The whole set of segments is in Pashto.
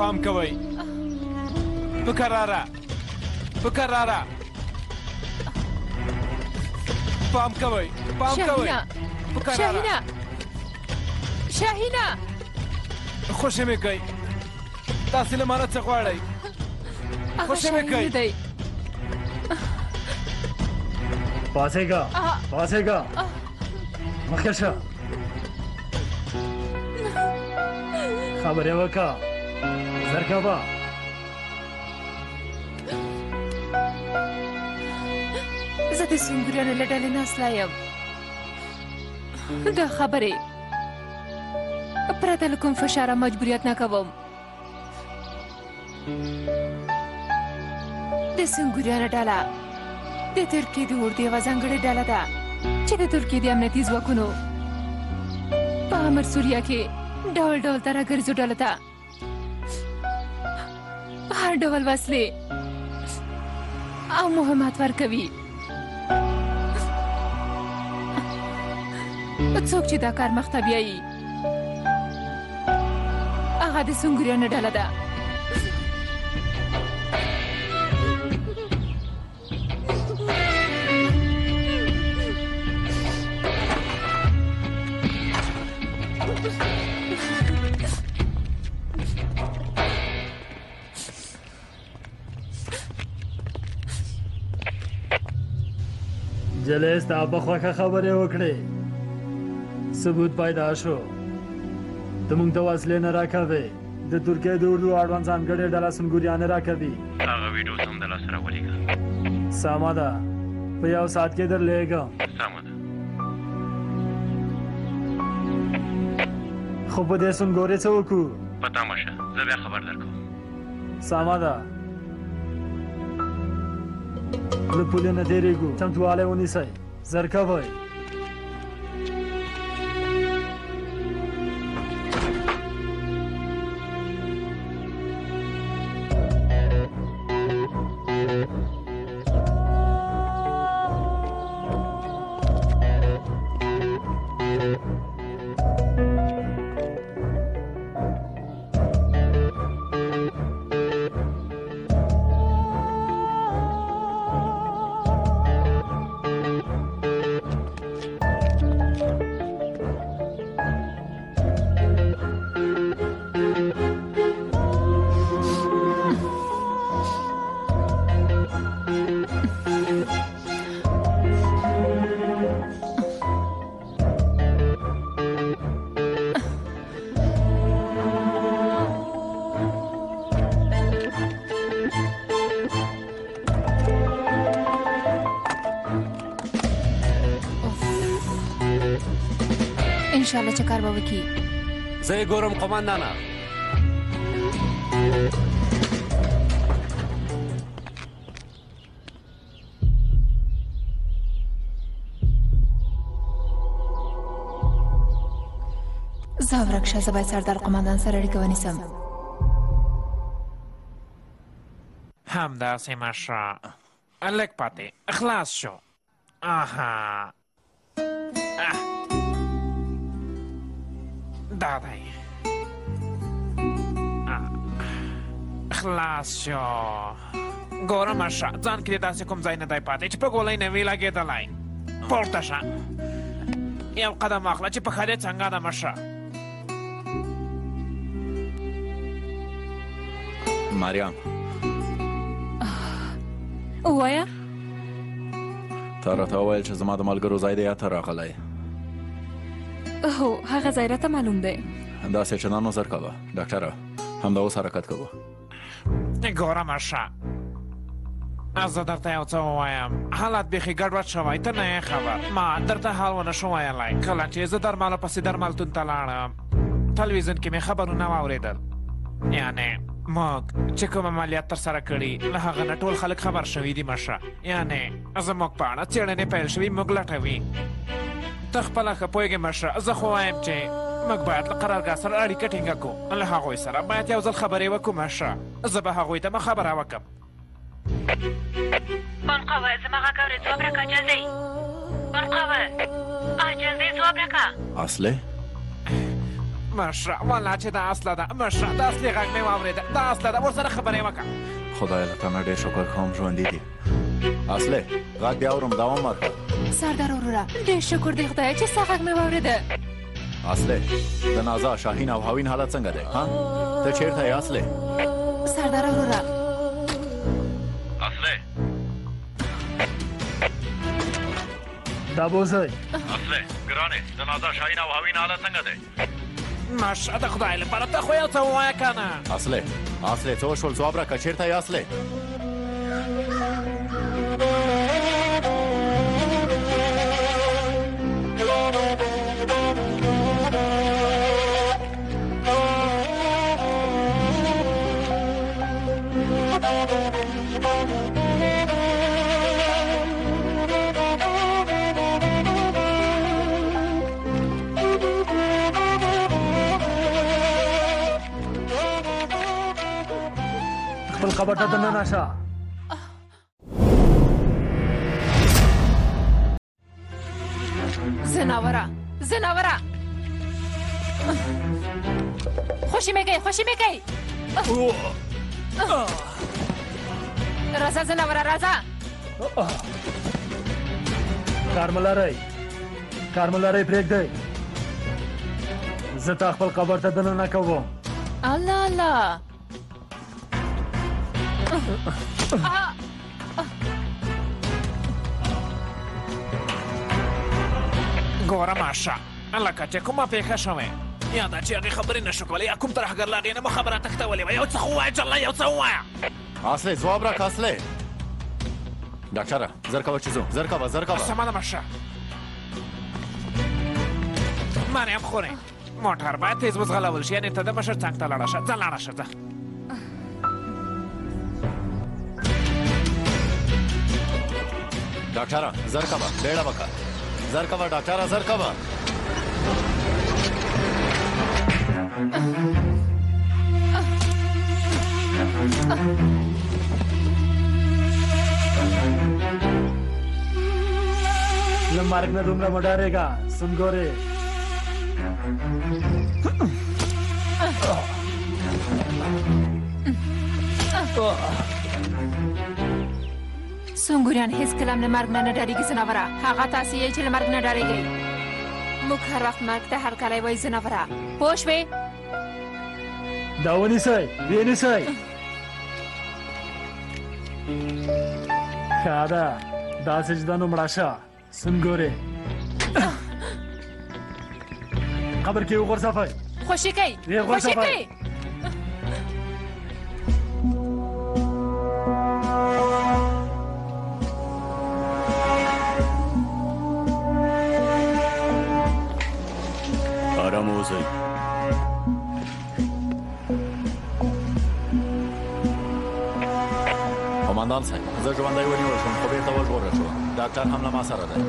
پام کوئ بکراره بکراره پام کوئ پام کوئ شاهینه شاهینه خوشی مې کوي تاسې له مانه څه غواړئ خوشی مې کوي پاسېږه پاسېږه مخکې شه خبرې وکړه زر کوه زه د سنګریانو له ډلې ناسته یم دا خبرې پرته له کوم فشاره مجبوریت نه کوم د سنګریانو ډله د ترکیې د اردو یوه ځانګړې ډله ده چې د ترکیې د امنیتي ځواکونو په امر سوریه کې ډول ډول ترهګرځو ډلو ته هر ډول وسلې او مهمات ورکوي څوک چې دا کار مخته بیایي هغه د سنګریانو ډله ده جلې ستا په خوښه خبرې وکړې ثبوت پیدا شو ته موږ ته وسلې نه راکوې د ترکیې د اردو اړوند ځانګړې ډله سنګریانې راکوي هغه ویډیو هم د لاسه راولېږه سمه ده په یو ساعت کې درلېږم سمه ده خو په دې سنګورې څه وکړو په تمه شه زه بیا خبر درکوم سمه ده له پولې نه تېرېږو چمتووالی ونیسئ زر کوئ انشاءالله چې کار به وکړي زه یې ګورم قمندانه زه ورک شه زه باید سردار قمندان سره اړیکه ونیسم همداسې مشه لږ پاتې خلاص شو آها دا دی خلاص شو ګوره مشه ځان کې دې داسې کوم ځای نه دی پاتې چې په ګولۍ نه وي لګېدلی پورته شه یو قدم واخله چې پښه دې څنګه ده مشه مریم ووایه تا راته وویل چې زما د ملګرو ځای دی یا ته راغلی هو هغه ځای راته معلوم دی داسې چې نن نظر کوه ډاکټره همدا اوس حرکت کوه ګوره مشه زه درته یو څه ووایم حالات بیخي ګډوډ شوی ته نه یې خبر ما درته حال ونه شو ویلی کله چې زه درملو پسې درملتون ته لاړم تلویزیون کې مې خبرونه واورېدل یعنې موږ چې کوم عملیات ترسره کړي له هغه نه ټول خلک خبر شوي دي مشه یعنې زموږ په اړه څېړنې پیل شوي موږ لټوي ته خپله ښه پوهېږې مشه زه خو وایم چې موږ باید له قرارګاه سره اړیکه ټینګه کړو له هغوی سره باید یو ځل خبرې وکړو مشه زه به هغوی ته خبره وکړم منقوه زما غږ اورې ځواب راکړه جلدی منقوه جلدی ځواب راکړه اصلې مشره والله چې دا اصله ده مشره دا اصلي غږ مې واورېده دا اصله ده ورسره خبرې وکړه خدای له تا نه ډېر شکر کوم ژوندي دي اصلې غږ دې اورم دوام ورکړه سردار وروره ډېر شکر دی خدایه چې ستا غږ مې واورېده اصلې د نازا شاهین او هاوین حالت څنګه دی ها ته چیرته یې اصلې سردار وروره اصلې دا بوزئ اصلې ګرانې د نازا شاهین او هاوین حالت څنګه دی مشره د خدای لپاره ته خو یو څه ووایه که نه اصلې څه وشول ځواب راکړه چیرته یې اصلې خپل قبر ته دننه شه زناوره خوشی میگی رضا زناوره رضا کارملارۍ پرېږدئ زه تا خپل قبر ته دننه کوم الله ګوره ماشه لکه چې کومه پېښه شوې یا دا چې هغې خبرې نه شو کولی یا کوم ترهګر له هغې نه مو خبره تښتولې وه یو څه خو ووایه جله یو څه ووایه اصلې ځواب راکړه اصلې ډاکټره زر کوه چې ځو زر کوه سمه ده ماشه مریم خورې موټر باید تیز وځغلول شي یعنې ته د مشر څنګ ته لاړه شه ځه لاړه شه ځه ډاکټره زر کوه بیړه وکړه زر کوه ډاکټره زر کوه له مرګ نه دومره مه ډارېږه سنګورې سنګوریان هیڅکله هم له مرګ نه ډارېږي زناوره هغه تاسې یې چې له مرګ نه ډارېږئ موږ هر وخت مرګ ته هرکلی وایي زناوره پوه شوې دا ونیسئ ویې نیسئ ښه ده داسې چې دا نو مړه شه سنګورې قبر کې وغورځوئ خوشي کوي آرام اوسئ قمندان صاحب زه ژوندی ونیول شوم خو بېرته وژغورل شوم ډاکټر هم له ما سره دی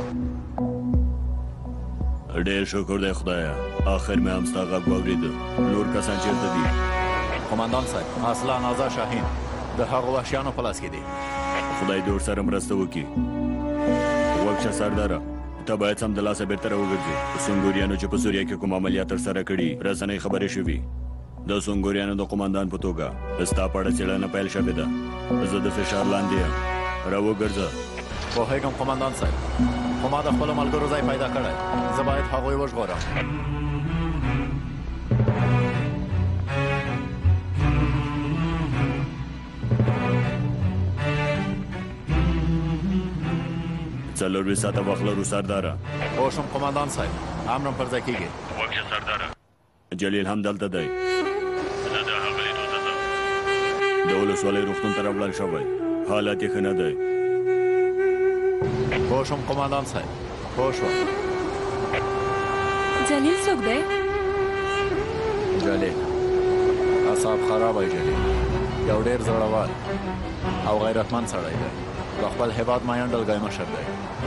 ډېر شکر دی خدایه آخر مې هم ستا غږ واورېده نور کسان چېرته دي قمندان صاحب اصلا نازا شاهین د هغو وحشیانو په لاس کې دی خدای دې ورسره مرسته وکړي غوږ شه سرداره ته باید سمدلاسه بېرته راوګرځې سنګوریانو چې په سوریه کې کوم عملیات ترسره کړي رسنۍ خبرې شوي د سنګوریانو د قمندان په توګه ستا په اړه څېړنه پیل شوې ده زه د فشار لاندې یم راوګرځه پوهېږم قمندان صاحب خو ما د خپلو ملګرو ځای پیدا کړی زه باید هغوی وژغورم څلورویشت ساعته وخت لرو سرداره پوه شوم قمندان صاحب امرم پر ځای کېږي وکشه سرداره جلیل هم دلته دی زه د هغه لیدو ته ځم د ولسوالۍ روغتون ته راوړل شوی حالت یې ښه نه دی پوه شوم قمندان صاحب پوه شوم جلیل څوک دی جلیل اعصاب خرابی جلیل یو ډېر زړور او غیرتمند سړی دی د خپل هېواد ماین ډلګی مشر دی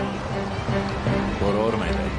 ورور مې دی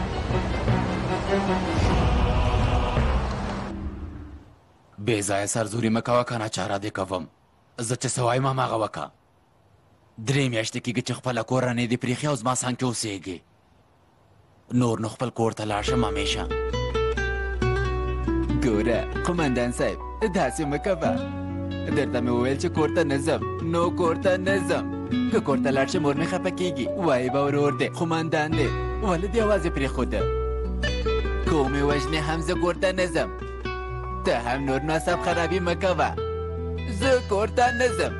بې ځایه سرزوري مه کوه که نه چاره دې کوم زه چې څه وایم هماغه وکړه 3 میاشتې کېږي چې خپله کورنۍ دې پرېښې او زما څنګ کې اوسېږي نور نو خپل کور ته لاړ شم همیشه ګوره قومندان صاحب داسې مه کوه درته مې وویل چې کور ته نه ځم نو کور ته نه ځم که کور ته لاړ شي مور مې خفه کېږي وایي به ورور دی قومندان دی ولې دې یوازې پرېښوده که ومې وژنې هم زه کور ته نه ځم ته هم نور ناڅاپ خرابي مه کوه زه کور ته نه ځم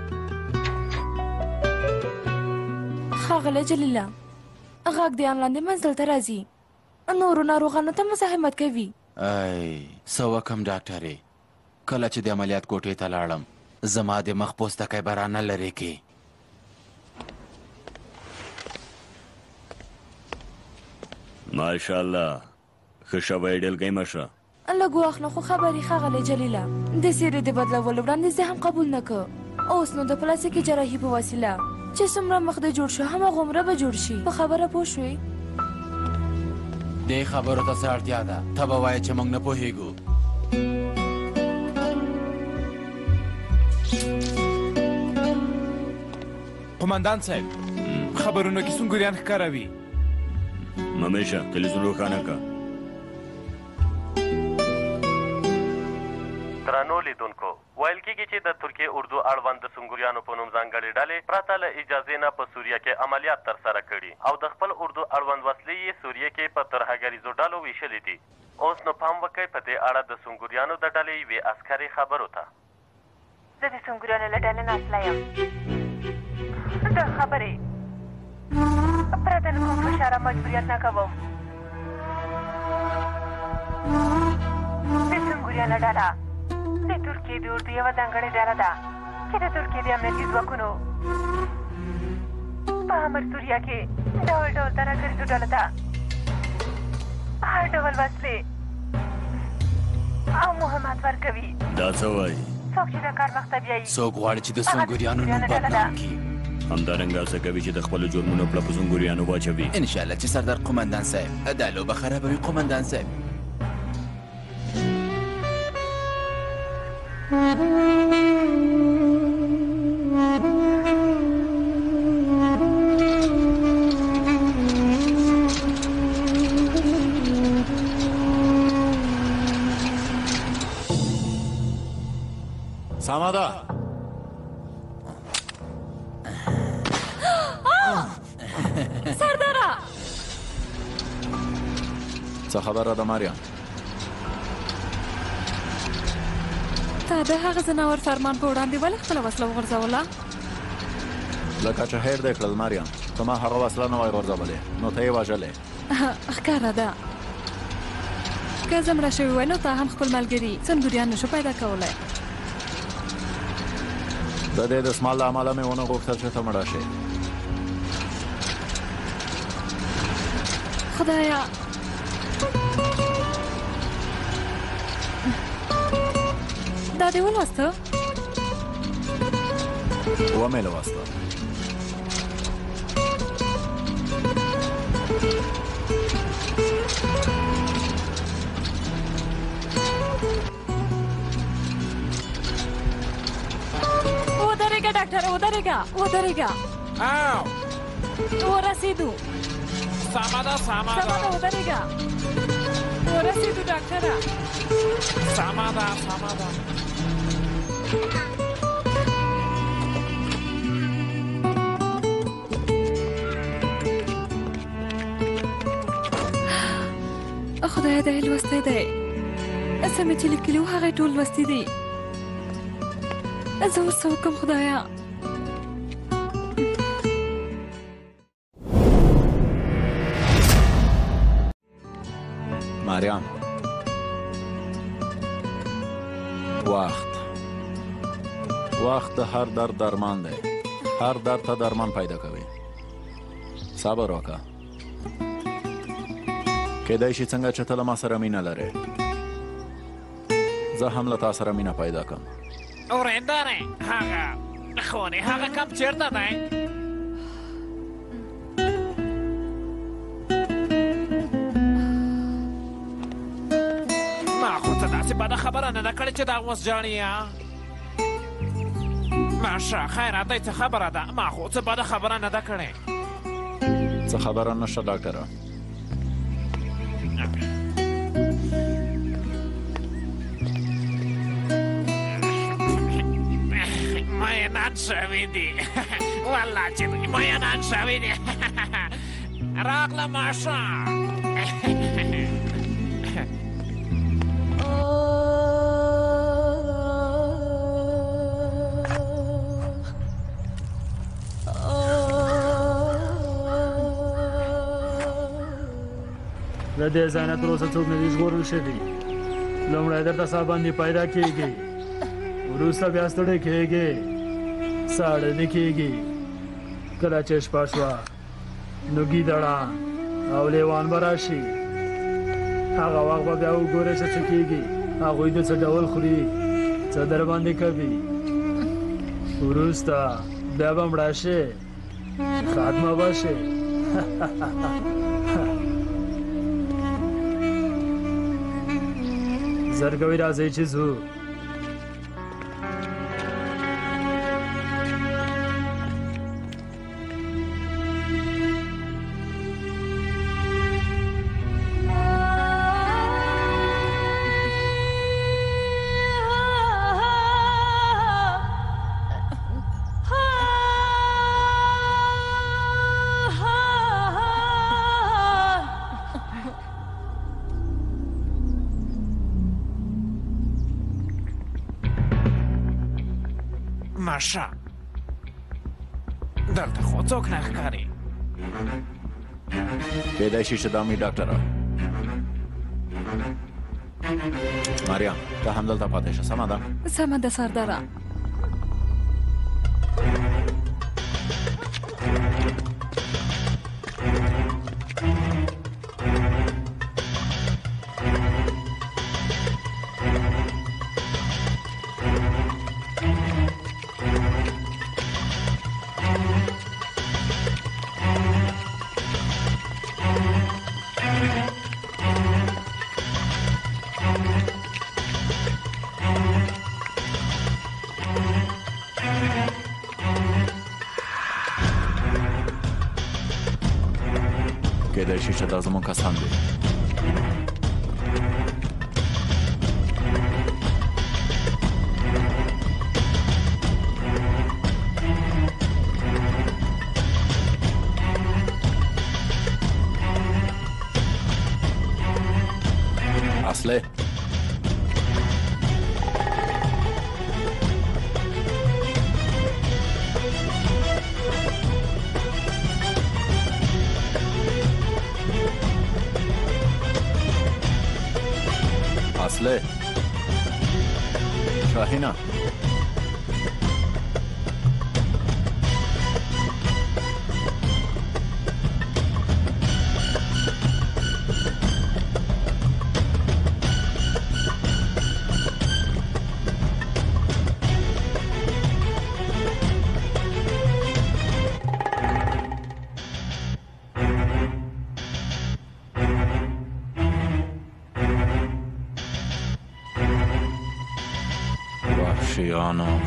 ښاغلی جلیله غږ د ان لاندې منزل ته راځي نورو ناروغانو ته مزاحمت کوي ای څه وکړم ډاکټرې کله چې د عملیات کوټې ته لاړم زما د مخ پوستکی به رانه لرې کې ماشاءالله ښه شوی ډلګۍ مشه لږ وخت نه خو خبرې ښاغلی جلیله د څېرې د بدلولو وړاندیز هم قبول نه که اوس نو د پلاستیکي جراحي په وسیله چې څومره مخ د جوړ شو هماغومره به جوړ شي په خبره پوه شوې دې خبرو ته څه اړتیا ده ته به وایې چې موږ نه پوهېږو قومندان صاحب خبرونو کې سنګوریان ښکاروي ممیشه تلویزیون روښانه که درنو لیدونکو ویل کېږي چې د ترکیې اردو اړوند د سنګوریانو په نوم ځانګړې ډلې پرته له اجازې نه په سوریه کې عملیات ترسره کړي او د خپل اردو اړوند وسلې یې سوریه کې په ترهګریزو ډلو ویشلې دي اوس نو پام وکړئ په دې اړه د سنګوریانو د ډلې یوې عسکرې خبرو ته زه د سنګوریانو له ډلې ناسله یم د خبرې پرته له کوم فشار مجبوریت نه کوم د سنګوریانو ډله د ترکیې د اردو یوه ځانګړې ډله ده چې د ترکیې د امنیتي ځواکونو په امر سوریه کې ډول ډول ترهګریزو ډلو ته هر ډول وسلې او مهمات ورکوي دا څه وایي څوک چې د کار مخته بیایي څوک غواړي چې د سنګوریانو نوم بدنام کړي همدارنګه هڅه کوي چې د خپلو جرمونو پله په سنګوریانو واچوي انشاءالله چې سردار قومندان صاحب دا لوبه خرابوي قومندان صاحب سمه ده سرداره څه خبره ده مریم تا د هغه ځناور فرمان په وړاندې ولې خپله وسله وغورځوله لکه چې هیر دې کړل مریم ته ما هغه وسله نه وای غورځولې نو ته یې وژلې ښکاره ده که زه مړه شوې وای نو تا هم خپل ملګري سنګوریان نشو پیدا کولی د دې دسمال له امله مې ونه غوښتل چې ته مړه شې خدایا دا دې ولوسته ومې لوسته ودرېږه ډاکټره ودرېږه ورسېدو سمه ده ودرېږه ورسېدو ډاکټره سمه ده خدایا دا یې لوستی دی څه مې چې لیکلي وو هغه یې ټول لوستي دي زه اوس څه وکړم خدایا مریم وخت د هر درد درمان دی هر درد ته درمان پیدا کوي صبر وکړه کېدای شي څنګه چې ته له ما سره مینه لرې زه هم له تا سره مینه پیدا کړم ورېندارې هغه خونې هغه کمپ چېرته دی ما خو ته داسې بده خبره نه ده کړې چې دا اوس ژاړې ماشه خیره دی څه خبره ده ما خو څه بده خبره نه ده کړې څه خبره نشته ډاکټره مینان شوي دي والله چې دوی مینان شوي دي راغله ماشه له دې ځای نه تر اوسه څوک نه دي ژغورل شوي لومړی درته ساه باندې پیدا کېږي وروسته بیا ستړی کېږي ساړه نه کېږي کله چې شپه شوه نو ګیدړان او لیوان به راشي هغه وخت به بیا وګورئ چې څه کېږي هغوی د څه ډول خوري څه در باندې کوي وروسته بیا به مړه شي ختمه به شي زرګوي راځئ چې ځو ماشه دلته خو څوک نه ښکاري کېدای شي چې دا مې ډاکټره ماریا ته هم دلته پاتې شه سمه ده سمه ده سرداره کېدای شي چې دا زموږ کسان دي اصله اصله شاهینه وحشیانو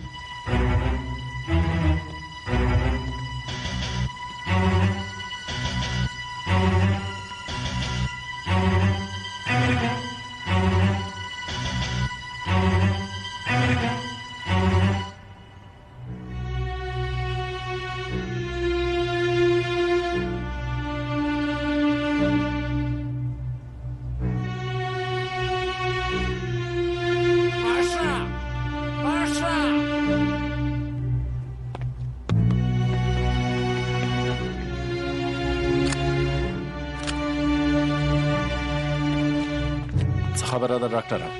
خبره ده ډاکټره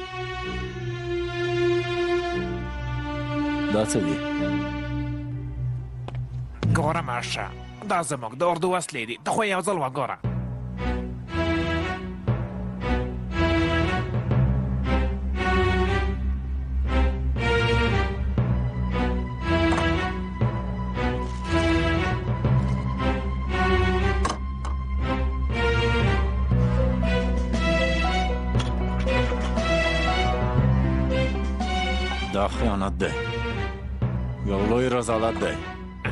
دا څه دي ګوره ماشه دا زموږ د اردو وسلې دي ته خو یو ځل وګوره دا خیانت ده یو لوی رذالت ده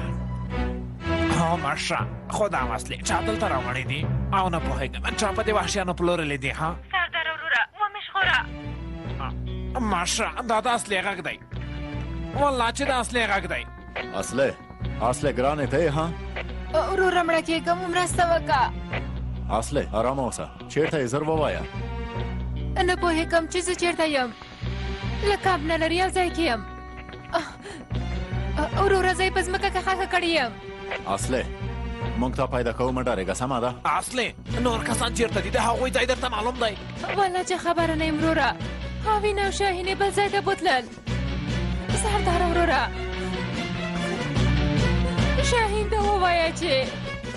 هو ماشه خو دا وسلې چا دلته راوړې دي او نه پوهېږم چا په دې وحشیانو پلورلې دي ها سردار وروره ومې ژغوره ماشه دا د اصلي غږ دی والله چې د اصلي غږ دی. اصله ګرانې ته یې ها؟ وروره مړه کېږم مرسته وکړه. اصله ارامه اوسه. چېرته یې ژر ووایه. نه پوهېږم چې زه چېرته یم. لقب نه لري او ځای کې یم. وروره زه یې په ځمکه کې خښه کړې یم. اصله موږ ته پیدا کوو مه ډارېږه سمه ده؟ اصلي نور کسان چېرته دي؟ د هغوی ځای درته معلوم دی؟ والله چې خبره نه یم وروره. هاوین او شاهینې بل ځای ته بوتلل. سردار وروره شاهین ته ووایه چې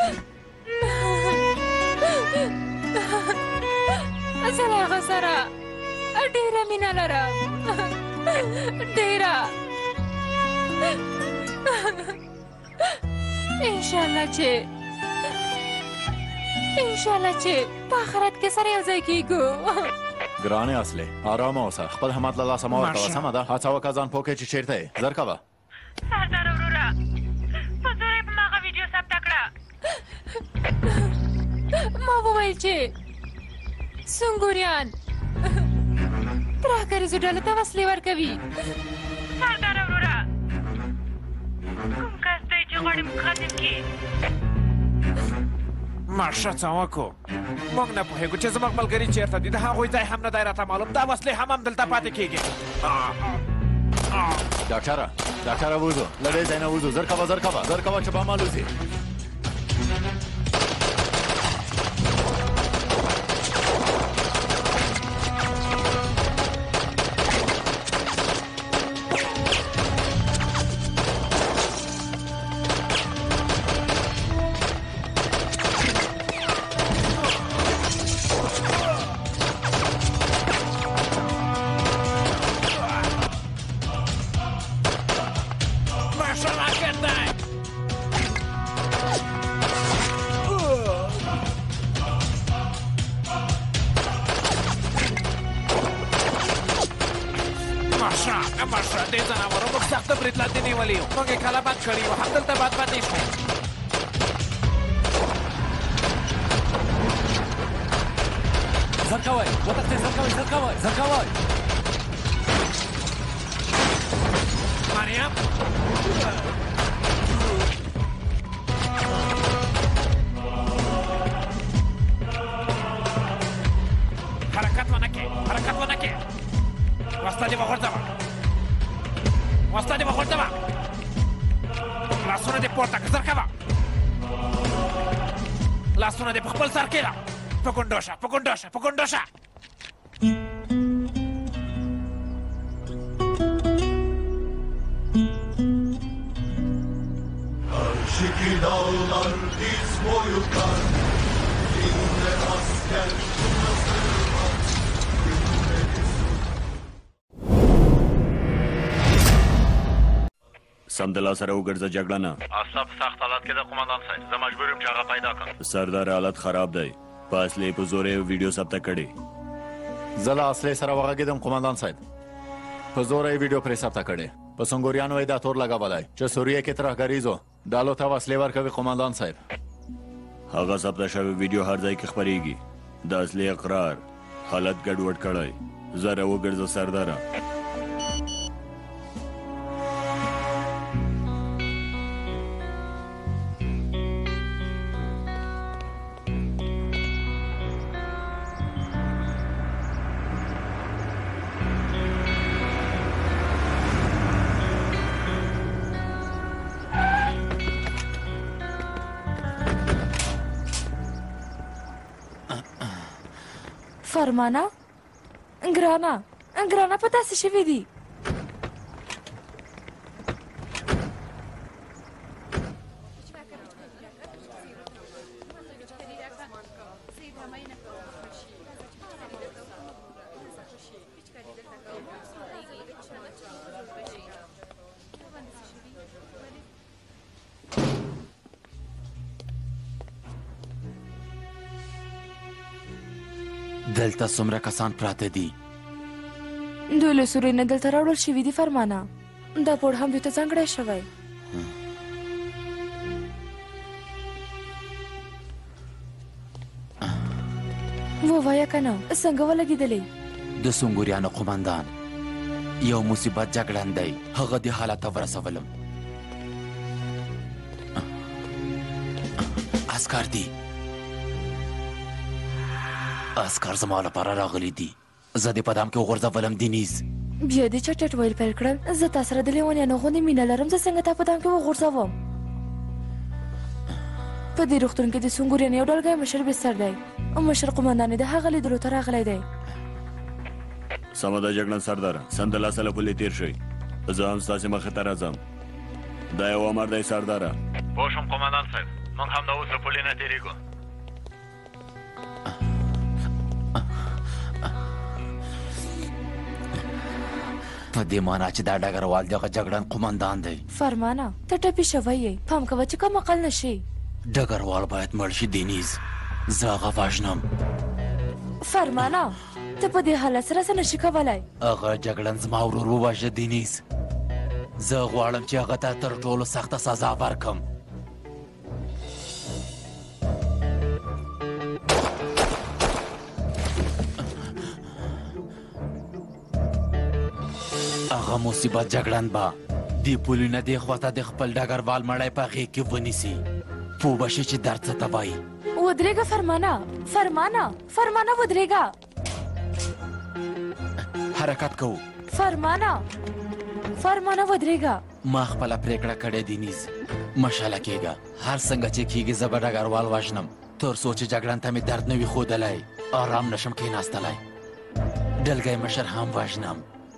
زه له هغه سره ډېره مینه لرم. ډېره. انشاءالله چې په آخرت کې سره یو ځای کېږو. ګرانې اصلې ارامه اوسه. خپل همت له لاسه مه ورکوه سمه ده؟ هڅه وکړه ځان پوه کړې چې چېرته یې. ژر کوه. سردار وروره په زور یې په ما هغه ویډیو ثبته کړه. ما وویل چې سنګوریان ترهګریزو ډلو ته وسلې ورکوي. سردار وروره کوم کس دی چې غواړي موږ ختم کړي؟ ماشه څه وکړو؟ موږ نه پوهېږو چې زموږ ملګري چېرته دي. د هغوی ځای هم نه دی راته معلوم. دا وسلې هم همدلته پاتې کېږي. ډاکټره ووځو. له دې ځای نه ووځو. ژر کوه چې بام الوځي. دې ځناورو موږ سخته برید لاندې نیولي یو. موږ یې کله بند کړي یو. همدلته بند پاتې شو. زر کوئ وتښتئ. زر کوئ. مریم حرکت ونه کې. وسله دې وغورځوه. لاسونه دې پورته که. زر کوه. لاسونه دې په خپل سر کېږده. په ګونډو شه. Aşık dağlar diz boyu kar, dinle asker سمدلاسه سره وګرځه جګړه نه. اصلا په سخت حالت کې د قومندان صاحب زه مجبور یم چې هغه پیدا کړم. سردار حالت خراب دی. په اصلي په زور یې ویډیو ثبته کړې. زه له اصلي سره وغږېدم قومندان صاحب. په زور یې ویډیو پرې ثبته کړې. په سنګوریانو یې دا تور لګولی چې سوریه کې ترهګریزو ډلو ته وسلې ورکوي. قومندان صاحب هغه ثبته شوی ویډیو هر ځای کې خپرېږي. د اصلي اقرار حالت ګډوډ کړی. زه راوګرځه سرداره. فرمانه ګرانه په تاسې شوي دي. دلته څومره کسان پراته دي؟ دوی له سوریې نه دلته راوړل شوي دي فرمانه. دا پوړ هم دوی ته ځانګړی شوی. ووایه که نه څنګه ولګېدلی؟ د سنګوریانو قومندان یو مصیبت جګړن دی هغه دې حالت ته ورسولم عسکر دي عسکر زما لپاره راغلي دي زه دې په دام کې وغورځولم دینیز بیا دې چټټ ویل پیل کړل زه تا سره د لیونیانو غوندې مینه لرم زه څنګه تا په دام کې وغورځوم په دې روغتون کې د سنګوریان یو ډلګی مشر بستر دی مشر قمندان د هغه لیدلو ته راغلی دی سمه ده جګړن سردار سمدلاسه له پولې تېر شئ زه هم ستاسې مخې ته راځم دا یو امر دی سرداره پوه شوم قمندان صاحب موږ هم د اوس له پولې نه تېرېږو په دې معنا چې دا ډګروال دغه جګړن قمندان دی فرمانه ته ټپي شوی یې پام کوه چې کوم عقل نه شي ډګروال باید مړ شي دینیز زه هغه وژنم فرمانه ته په دې حالت سره څه نشي کولی هغه جګړن زما ورور ووژه دینیز زه غواړم چې هغه ته تر ټولو سخته سزا ورکړم هغه مصیبت جګړن به دې پولې نه دې خواته د خپل ډګروال مړی په غېږ کې ونیسي پوه به شي چې درد څه ته وایي ودرېږه فرمانه ودرېږه حرکت کوو فرمانه ودرېږه ما خپله پرېکړه کړې دینیز مشاله کېږه هر څنګه چې کېږي زه به ډګروال وژنم تر څو چې جګړن ته مې درد نه وي ښودلی آرام نشم کېناستلی ډلګی مشر هم وژنم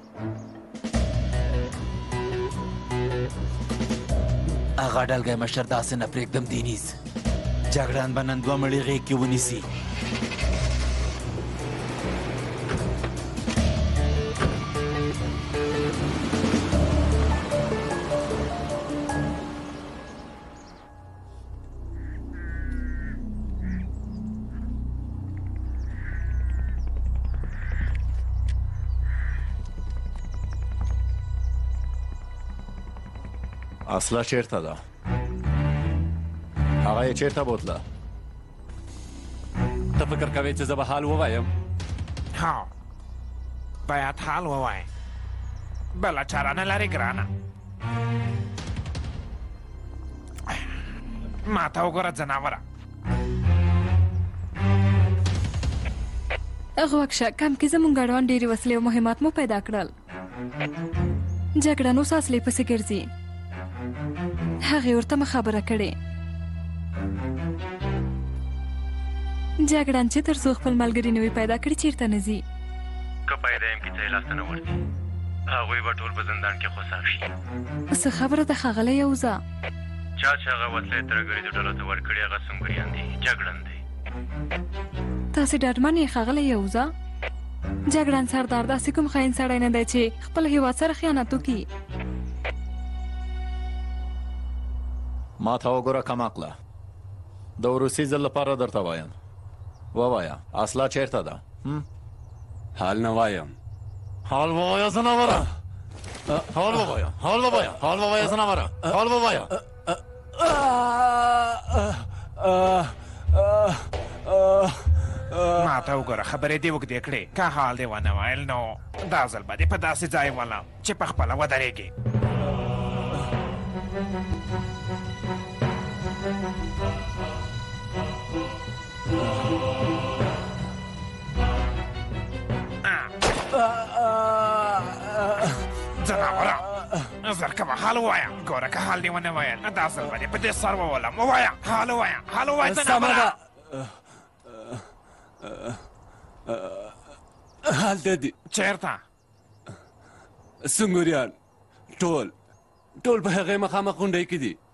هغه ډلګی مشر داسې نه پرېږدم دینیز جګړن به نن دوه مړي غېږ کې ونیسي اصله چیرته ده هغه یې چیرته بوتله ته فکر کوې چې زه به حال ووایم ها باید حال ووایې بله چاره نه لرې ګرانه ما ته وګوره ځناوره غوږ شه کم کې زموږ ګډوان ډېرې وسلې او مهمات مو پیدا کړل جګړن اوس اصلي پسې ګرځي هغې ورته مخابره کړې جګړن چې تر څو خپل ملګري نوي پیدا کړي چیرته نه ځي که پیدا یم کې څه یې لاسته نه ورځي هغوی به ټول په زندان کې خوساف شي څه خبره ده ښاغلی یوزه چا چې هغه وسله یې ترهګریزو ډلو ته ورکړي هغه سنګریان دي جګړن دی تاسې ډاډمن یې ښاغلی یوزه جګړن سردار داسې کوم خاین سړی نه دی چې خپل هېواد سره خیانت وکړي ما ته وګوره کمعقله د وروستي ځل لپاره درته وایم ووایه اصله چیرته ده حال نه وایم حال ووایه زناوره حال ووایه زناوره حال ووایه ما ته وګوره خبرې دې اوږدې کړې که حال دې ونه ویل نو دا ځل به دې په داسې ځای ولم چې پخپله ودرېږې ځناوره زر کوه حال ووایه ګوره که حال دې ونه ویل دا ځل به دې په دې سر وولم ووایه حال ووایه ځناوره هلته دي چیرته سنګوریان ټول په هغې مخامخ غونډۍ کې دي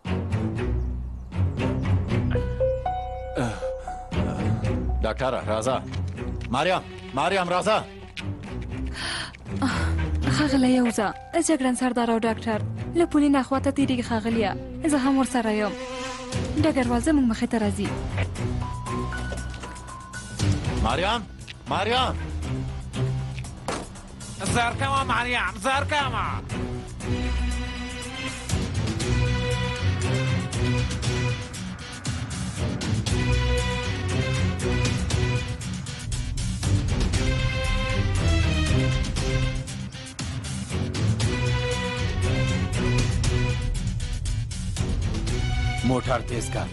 ډاکټره راځه مریم راځه ښاغلی یوزه جګړن سردار او ډاکټر له پولې نه خواته تېرېږي ښاغلیه زه هم ورسره یم ډګروال زموږ مخې ته راځي مریم زر کوه مریم زر کوه मोटार तेज का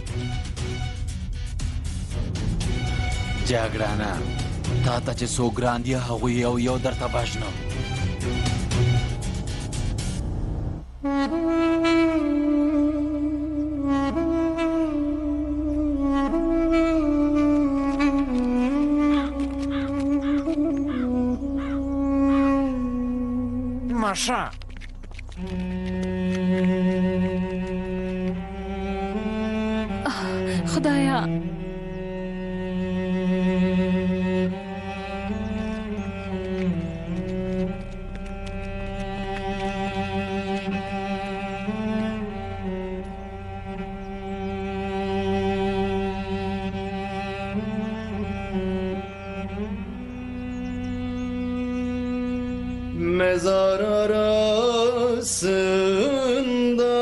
جګړه تا ته چې څو ګران دي هغوی یو درته وژنم ماشا خدایا Mezar arasında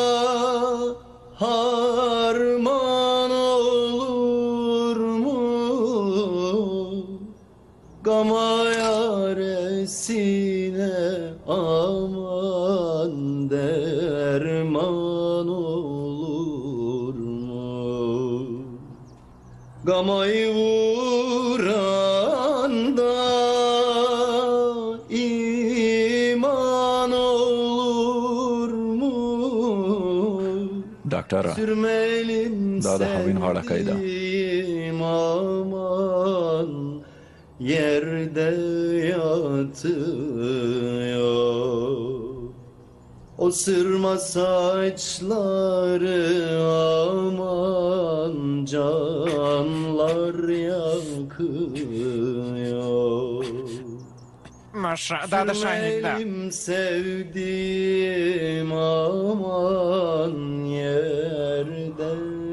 harman olur mu? Gama yaresine aman derman olur mu? Gamayı vuranda ډاکټره دا د هوین غاړه ده aman yerde yatıyor o sırma saçları aman canlar yakıyor ماشا دا د شاهین ده sevdiğim aman yerde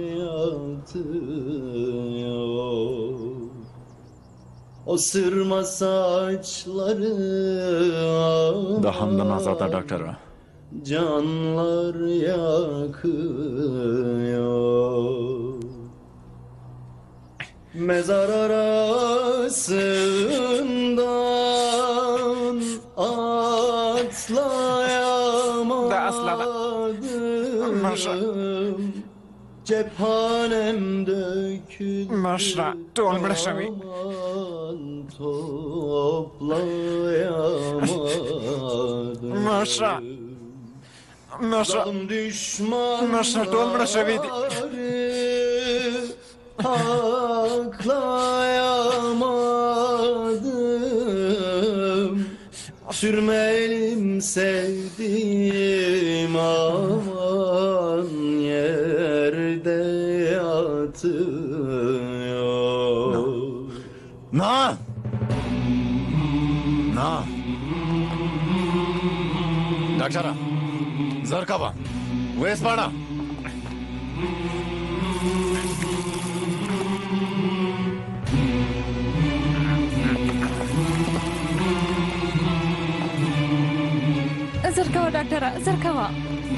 yatıyor o sırma saçları دا هم د نازاده ډاکټره canlar yakıyor mezar arasından atlayamadım cephanem döküldü Maşra, dolmur şavi toplayamadım Maşra Zalim düşmanları Maşra, dolmur şavi aklayamadım Sürmelim sevdiğim aman yerde yatıyor Na! Na! ډاکټره زر کبا وېس پاړه زرکوا ډاکټره زرکوا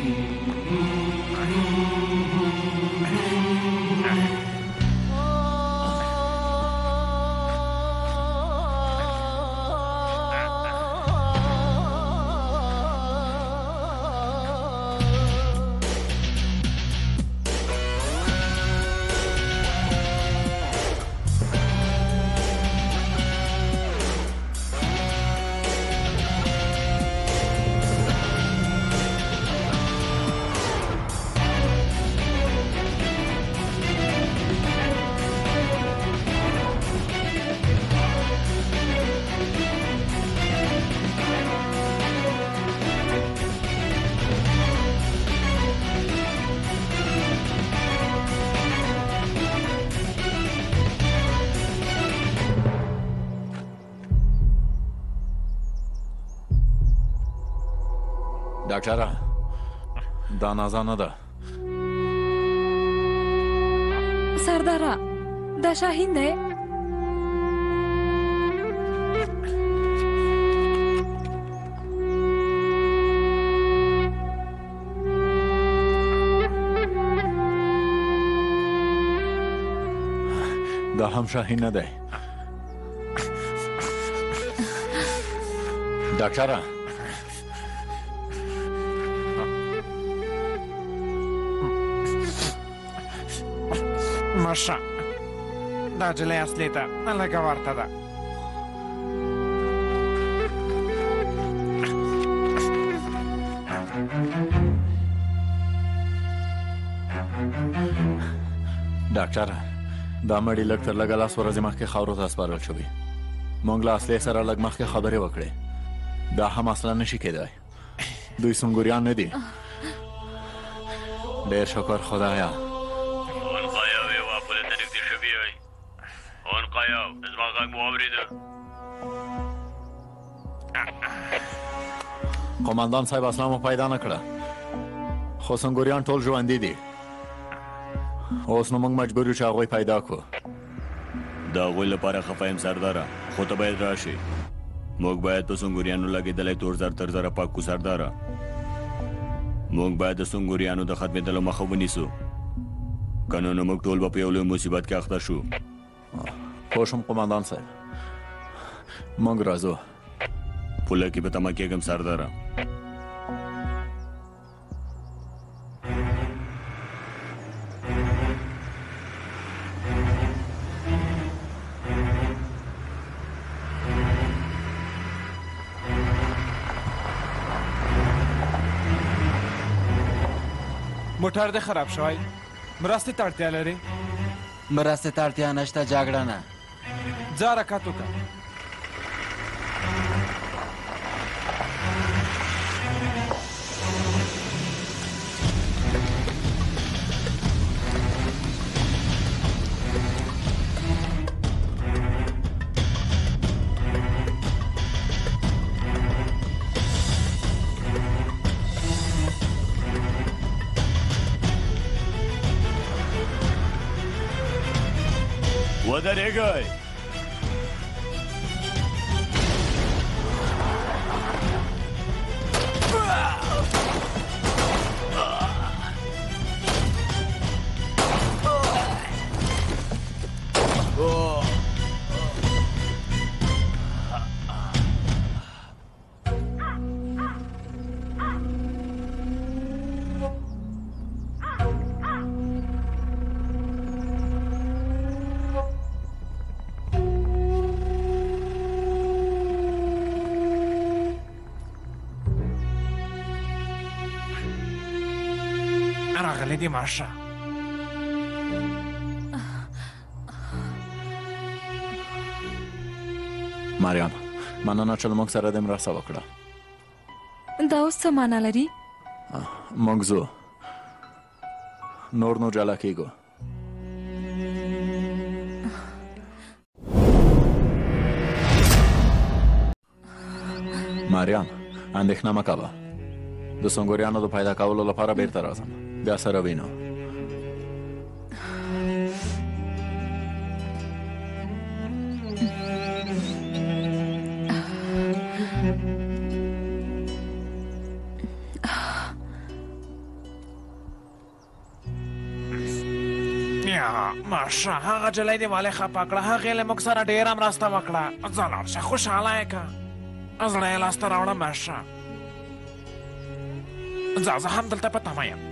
ډاکټره دا نازانه ده سردارا دا شاهین دی دا هم شاهین نه دی ډاکټره ماشه دا جلۍ اصلي ته لږه ورته ده ډاکټر دا مړی لږ تر لږه لاس ورځې مخکې خاورو ته سپارل شوي موږ له اصلي سره لږ مخکې خبرې وکړې دا هم اصلا نشي کېدای دوی سنګوریان نه دي ډېر شکر خدایا قیاو یوه پولې ته نږدې شوي یئ قیاو زما غږ مو واورېده قمندان صاحب اصلا مو پیدا نه کړه خو سنګوریان ټول ژوندي دي اوس نو موږ مجبور یو چې هغوی پیدا کړو د هغوی لپاره خفه یم سرداره خو ته باید راشي موږ باید په سنګوریانو لګېدلی تور زر تر زره پاک کړو سرداره موږ باید د سنګوریانو د ختمېدلو مخه ونیسو که نه نو موږ ټول به په یو لوی مصیبت کې اخته شو پوه شوم قمندان صاحب موږ راځو پوله کې به تمه کېږم سرداره موټر دې خراب شوی مرستې ته اړتیا لري مرستې ته اړتیا نشته جګړه نه ځه حرکت وکړه ودرېږئ راغلی دی ماشه مریم مننه چې له موږ سره دې مرسته وکړه دا اوس څه معنا لري موږ ځو نور نو جلا کېږو مریم اندېښنه مه کوه د سنګوریانو د پیدا کولو لپاره بیرته راځم بیا سره وینو ماشه هغه جلۍ دې والې خفه کړه هغې له موږ سره ډېره مرسته وکړه ځه لاړ شه خوشحاله یې که زړه یې لاسته راوړه ماشه ځه زه هم دلته په تمه یم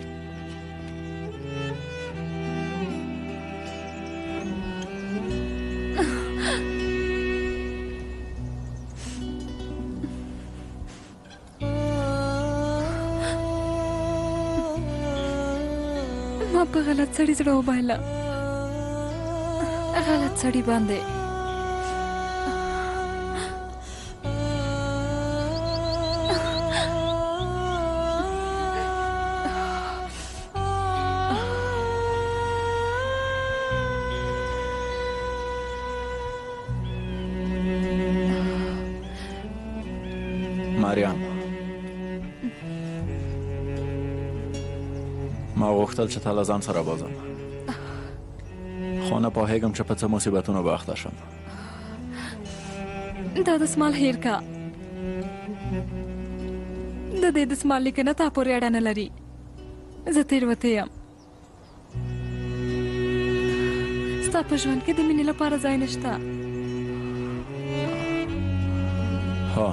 ما په غلط سړي زړه وبایله غلط سړي باندې مریم ما غوښتل چې تا له ځان سره بوځم خو نه پوهېږم چې په څه مصیبتونو به اخته شم دا دسمال هیر کا د دې دسمال لیکنه تا پورې اړه نه لري زه تېروتې یم ستا په ژوند کې د مینې لپاره ځای نشته ها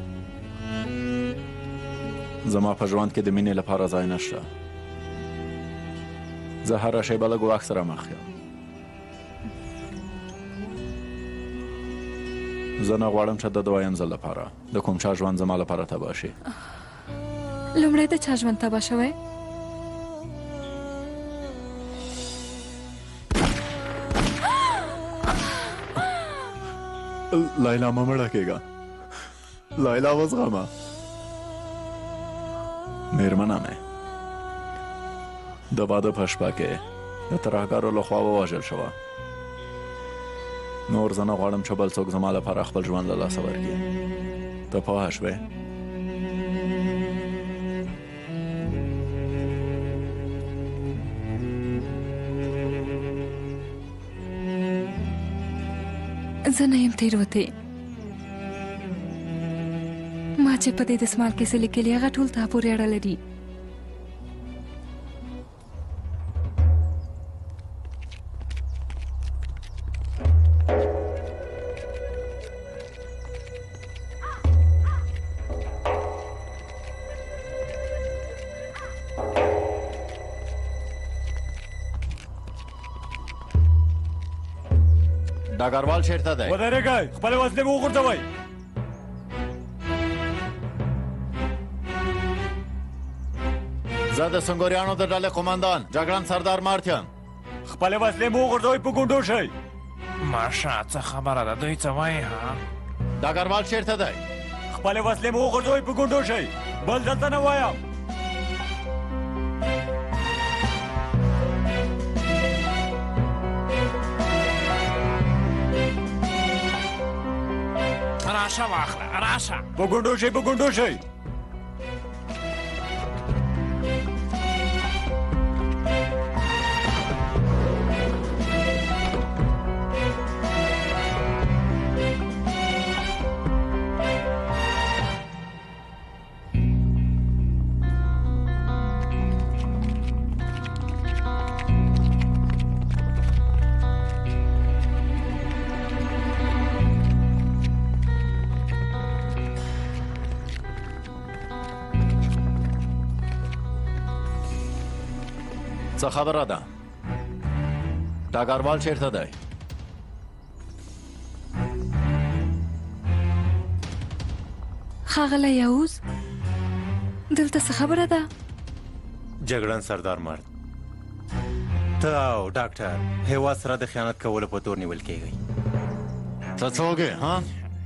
زما په ژوند کې د مینې لپاره ځای نشته زه هره شیبه لږ وخت سره مخ یم زه نه غواړم چې د دویم ځل لپاره د کوم چا ژوند زما لپاره تباه شي. لومړی د چا ژوند تباه شوی؟ لایلا مه مړه کېږه. لایلا وزغمه. مېرمنه مې د واده په شپه کې د ترهګرو لخوا ووژل شوه. نور زه نه غواړم چې بل څوک زما لپاره خپل ژوند له لاسه ورکړي. ته پوه شوې؟ زه نه یم تېروتې. ما چې په دې دسمال کې څه لیکلي هغه ټول تا پورې اړه لري. ډګروال چیرته دی؟ ودرېږئ، خپلې وسلې مو وغورځوئ. زه د سنګوریانو د ډلې قومندان جګړن سردار مارتین. خپلې وسلې مو وغورځوئ، په ګونډو شئ. ماشه څه خبره ده، دوی څه وایي ها؟ ډګروال چیرته دی؟ خپلې وسلې مو وغورځوئ، په ګونډو شئ. بل دلته نه وایم. راشه واخله، راشه. په ګونډو شئ، په ګونډو شئ. څه خبره ده؟ ډګروال چیرته دی؟ ښاغلی یعوز، دلته څه خبره ده؟ جګړن سردار مرد، ته او ډاکټر هیواد سره د خیانت کولو په تور نیول کېږئ. ته څوک یې ها؟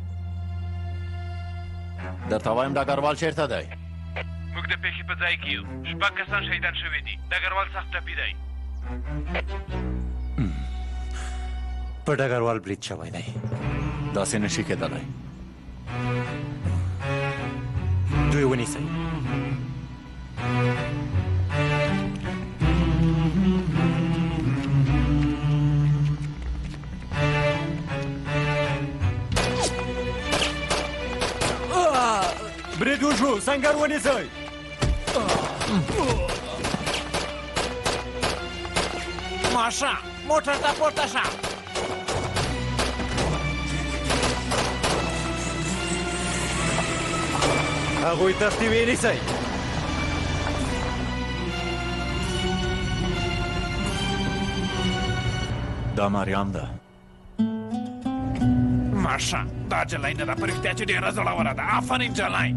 درته وایم ډګروال چیرته دی؟ موږ د پیښې په ځای کې یو. 6 کسان شهیدان شوي دي. ډګروال سخت ټپي دی. په ډګروال برید شوی دی. داسې نشي کېدلی. دوی ونیسئ. برید وشو، سنګر ونیسئ. ماشه موټر ته پورته شه. هغوی تختی ونیسئ. دا مریم ده. ماشه دا جلۍ نه ده، په رښتیا چې ډېره زړوره ده. آفرین جلۍ.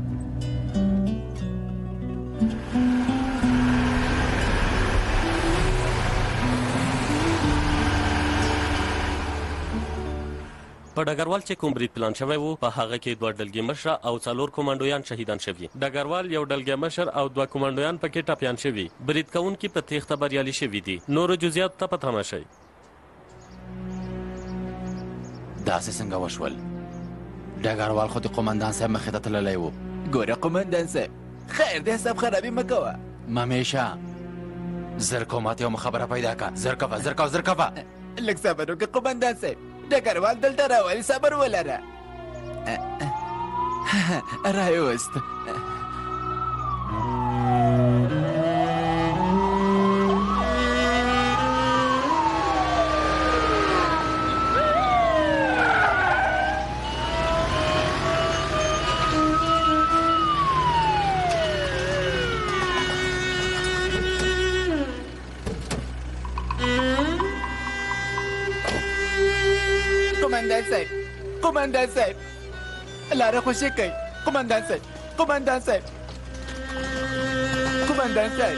په ډګروال چې کوم برید پلان شوی و، په هغه کې 2 ډلګي مشره او 4 کمانډویان شهیدان شوي. ډګروال 1 ډلګي مشر او 2 کمانډویان پکې ټپیان شوي. برید کوونکي په تېښته بریالي شوي دي. نورو جزئیات ته په تمه شئ. داسې څنګه وشول؟ ډګروال خو د قومندان صاحب مخې ته تللی و. ګوره قومندان صاحب، خیر دی حساب خرابي مه کوه. ممیشه زر کوه، ماته یو خبره پیدا که. زر کوه، زر کوه، زر کوه. لږ صبر وکړه قومندان صاحب. ډګروال دلته راولي، صبر ولره. راوست. قومندان صاحب، قومندان صاحب لاره خوشی کوي قومندان صاحب قومندان صاحب قومندان صاحب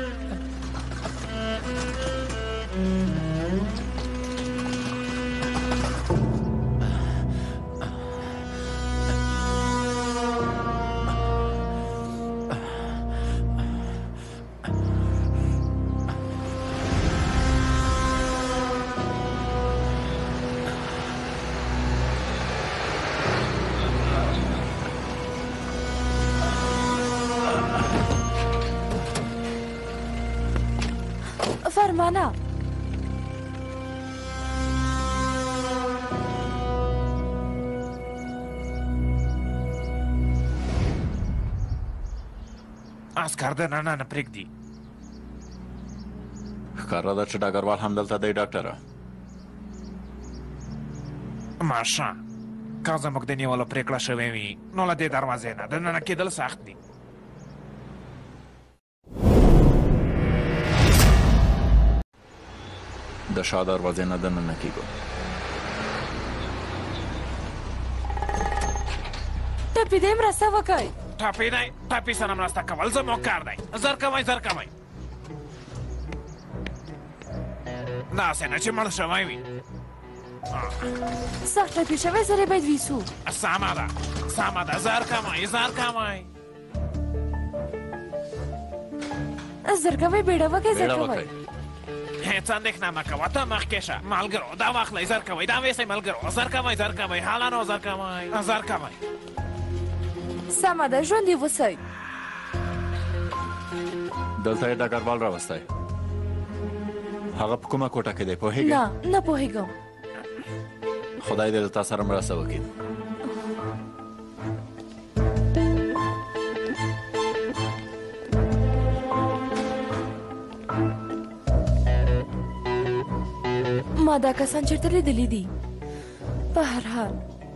فرمانه عسکر د نه نه پرېږدي ښکاره ده چې ډګروال همدلته دی ډاکټره ماشه که زموږ د نیولو پرېکړه شوې وي نو له دې دروازې نه دننه کېدل سخت دي د شا دروازې نه دننه کېږو ټپي دی مرسته وکړئ ټپي دی ټپي سره مرسته کول زموږ کار دی زر کوئ زر کوئ داسې نه چې مړ شوی وي سخت ټپي شوی زر یې باید ویسو سمه ده زر کوئ زر کوئ زر کوئ بیړه وکړئ زر کوئ هیڅ اندېښنه مه کوه ته مخکې شه ملګرو دا واخلئ زر کوئ دا ویسئ ملګرو زر کوئ حالا نو زر کوئ سمه ده ژوند یې وسئ دلته یې ډګروال راوستی هغه په کومه کوټه کې دی پوهېږې نه پوهېږم خدای دې له تا سره مرسته وکړي ما دا کسان چېرته لیدلي دي په هر حال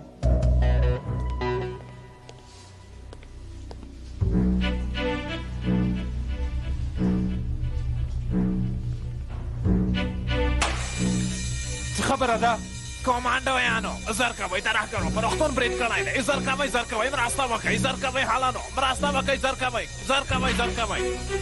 خبره ده کمانډویانو زر کوئ ترهګرو په روغتون برید کړی دی زر کوئ مرسته وکړئ زر کوئ حالانو مرسته وکړئ زر کوئ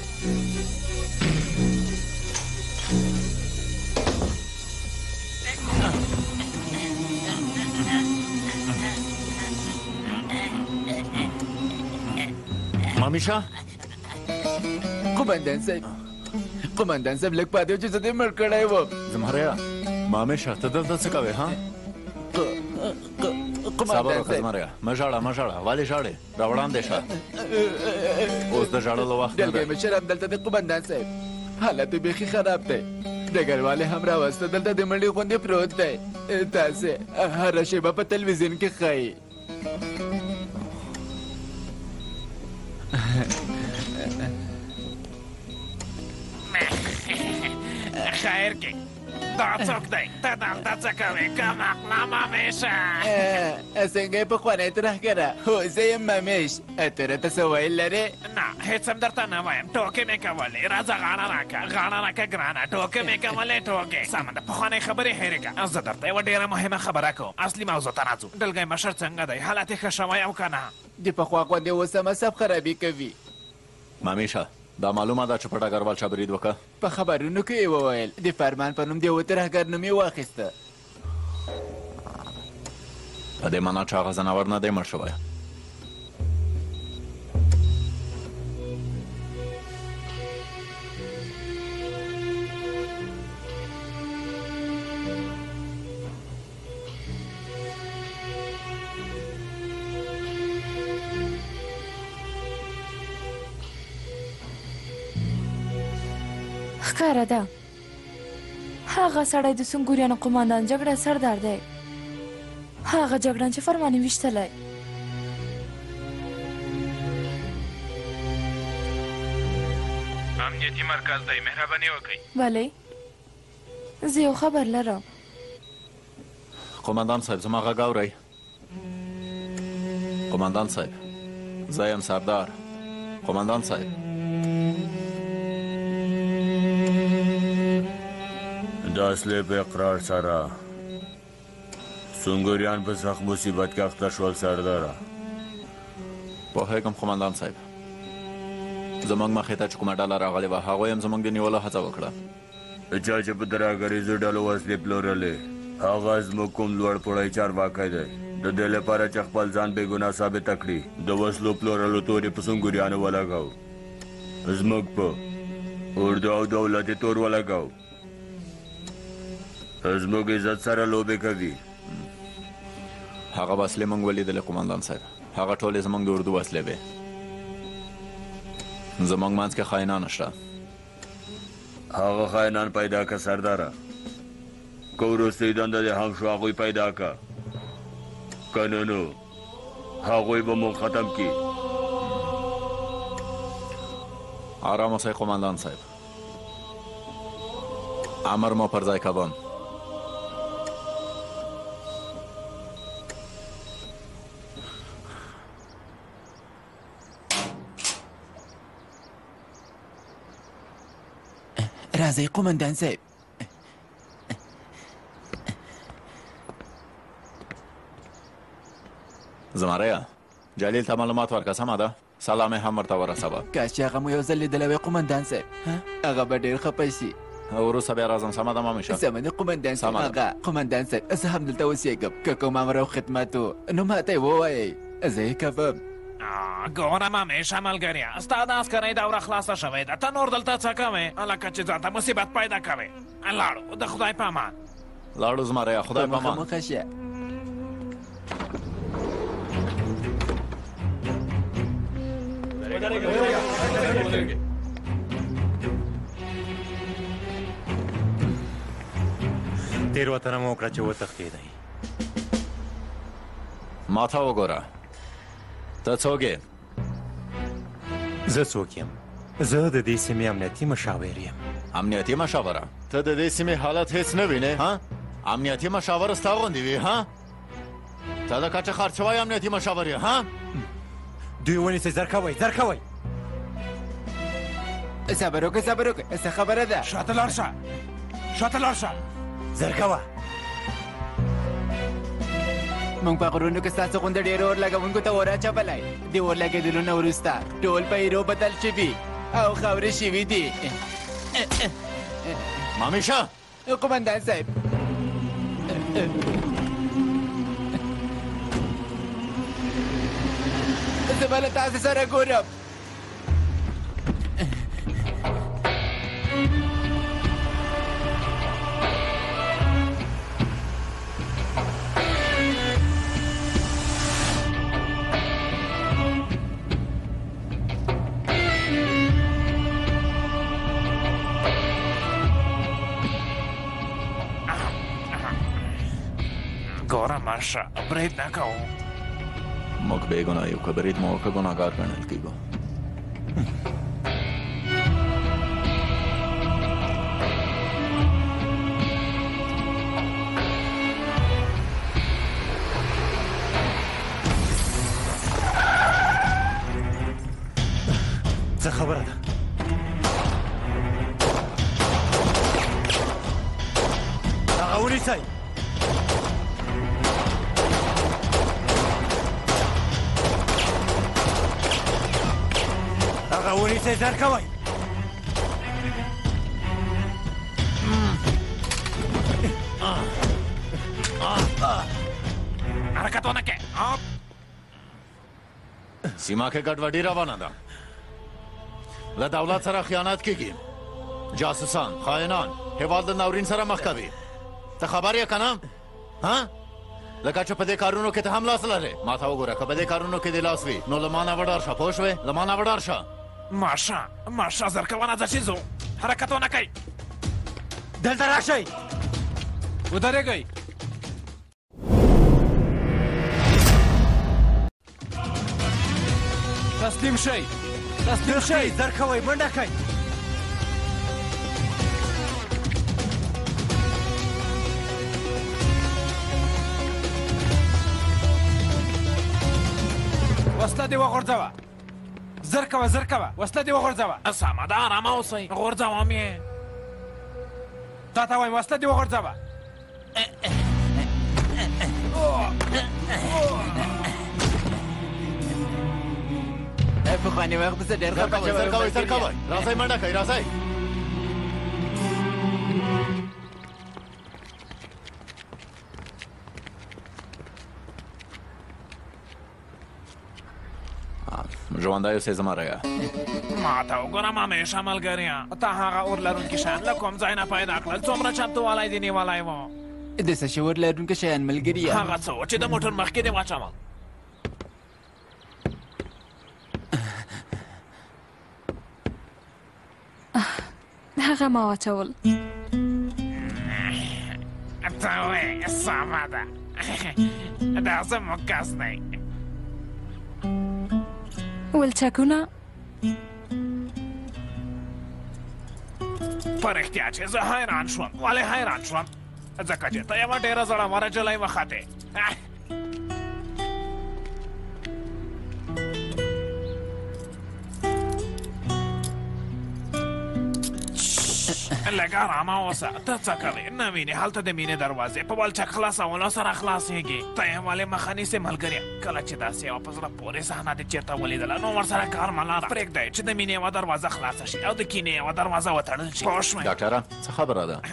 مامیشا قومندان صاحب لږ پاتې و چې زه دې مړ کړی وم زمهریا مامیشا ته دلته څه کوې ها صبر وکړه زمهریا مه ژاړه ولې ژاړې راوړاندې شه اوس د ژاړلو وخت نه ډلګی مشر همدلته د قومندان صاحب حالت یې بیخي خراب دی ډګروال یې هم راوسته دلته د منډې غوندې پروت دی تاسې هره شیبه په تلویزیون کې ښایي خیر کې دا څوک دی ته دلته څه کوې کم عقله مامیشه څنګه یې پخوانی ترهګره هو زه یم مامیش ته راته څه ویل لرې نه هېڅ هم درته نه وایم ټوکې مې کولې راځه غاړه راکړه ګرانه ټوکې مې کولې سمه ده پخوانۍ خبرې هېرې کړه زه درته یوه ډېره مهمه خبره کوم اصلي موضوع ته راځو ډلګی مشر څنګه دی حالت یې ښه شوی او که نه د پخوا غوندې اوس هم مصب خرابي کوي مامیشا دا معلومه ده چې په ډګروال چا برید وکړه په خبرونو کې یې وویل د فرمان په نوم د یوه ترهګر نوم یې واخیسته په دې معنا چې هغه ځناور نه دی مړ شوی ښکاره ده هغه سړی د سنګوریانو قماندان جګړه سردار دی هغه جګړن چې فرمان یې ویشتلی امنیتي مرکز دی مهرباني وکړئ بلې زه یو خبر لرم قماندان صاحب زما غږ اورئ قماندان صاحب زه یم سردار قماندان صاحب د اصلي په اقرار سره سنگوریان په سخت مصیبت کې اخته شول سرداره. پوهېږم قومندان صاحب، زموږ مخې ته چې کومه ډله راغلې وه هغوی هم زموږ د نیولو هڅه وکړه. چا چې په ترهګریزو ډلو وسلې پلورلې هغه زموږ کوم لوړ پوړی چارواکی دی، د دې لپاره چې خپل ځان بې ګناه ثابته کړي د وسلو پلورلو تور یې په سنګوریانو ولګاو. زموږ په اردو او دولت یې تور ولګاو. زموږ عزت سره لوبې کوي. هغه وسلې موږ ولیدلې قومندان صاحب، هغه ټولې زموږ د اردو وسلې وې. زموږ منځ کې خاینان شته. هغه خاینان پیدا که سرداره، که وروستۍ دنده دې هم شو هغوی پیدا که، که نه نو هغوی به مو ختم کی. آرام اوسئ قومندان صاحب، امر مو پر ځای کوم. راځئ قومندان صاحب. زمریا جلیل ته معلومات ورکړه، سمه ده؟ سلام یې هم ورته ورسوه. کاش چې هغه مو یو ځل لیدلی وی قومندان صاحب، هغه به ډېر خفه شي. وروسته بیا راځم، سمه ده مامیشه؟ سمه ده قومندان صاحب. هغه قومندان صاحب زه هم دلته اوسېږم، که کوم امر او خدمت و نو ماته یې ووایئ، زه یې کوم. ګوره مامیشه ملګريه، ستا د عسکرۍ دوره خلاصه شوې ده، ته نور دلته څه کوې؟ هلکه چې ځان ته مصیبت پیدا کوې. لاړو، د خدای په امان. لاړو زمریا، خدای په امان. مخه شه. تېروتنه مو وکړه چې وتښتېدئ. ما ته وګوره، ته څوک یې؟ زه څوک یم؟ زه د دې سیمې امنیتي مشاور یم. امنیتي مشاوره؟ ته د دې سیمې حالت هېڅ نه وینې؟ ها؟ امنیتي مشاور ستا غوندې وي؟ ها؟ ته د کچه خرڅ شوی امنیتي مشاور یې؟ ها؟ دوی ونیسئ، زر کوئ، زر کوئ. صبر وکړه، صبر وکړه، څه خبره ده؟ شاته لاړ شه، شاته لاړ شه. زر کوه. موږ په غرونو کې ستاسو غونډه ډېر اور لګونکو ته اور اچولی. د اور لګېدلو نه وروسته ټول په ایرو بدل شوي او خاورې شوي دي. مامیشه قومندان صاحب، زه به له تاسو سره ګورم. ګوره ماشه، برید نه کوو. موږ بېګناه یو، که برید مو وکړه ګناهګار ګڼل کېږو. څه خبره ده؟ هغه ونیسئ. هغه ونیسئ، زر کوئ. حرکت ونه کې. سیما کې ګډوډي روانه ده. له دولت سره خیانت کېږي، جاسوسان، خاینان هېواد له ناورین سره مخ کوي. ته خبر یې که نه؟ ها؟ لکه چې په دې کارونو کې ته هم لاس لرې. ما ته وګوره، که په دې کارونو کې دې لاس وي نو له ما نه وډار شه، پوه شوې؟ له ما نه وډار شه. ماشه، ماشه زرکوانه ځه چې ځو. حرکت ونه کوئ. دلته راشئ. ودرېږئ. تسلیم شئ، تسلیم شئ. زر کوئ، منډه کوئ. وسله دې وغورځوه. زر کوه، زر کوه، وسله دې وغورځوه. سمه ده، ارامه اوسئ. غورځوم یې. تا ته وایم وسله دې وغورځوه. پخواني وخت پسې ډېر خفه زر کوئ راځئ منډه کوئ راځئ ژوندی اوسې زما رګه ما ته وګوره همیشه ملګريه ته هغه اور لرونکي شیان له کوم ځای نه پیدا کړل څومره چمتووالی دې نیولی و د څه شور لرونکي شیان ملګريه هغه څه و چې د موټر مخکې دې واچول هغه ما واچول ته وایې سمه ده دا زموږ کس دی ولچکونه په رښتیا چې زه حیران شوم ولې حیران شوم ځکه چې ته یوه ډېره زړوره نجلۍ وختې لږ ارامه اوسه ته څه کوې نه وینې هلته د مینې دروازې په ولچک خلاصولو سره خلاصېږي ته یې ولې مخه نیسې ملګریه کله چې داسې یوه په زړه پورې صحنه دې چېرته ولیدله نو ورسره کار مه لره پرېږدی چې د مینې یوه دروازه خلاصه شي او د کینې یوه دروازه وتړل شي پوه شوې ډاکټره څه خبره ده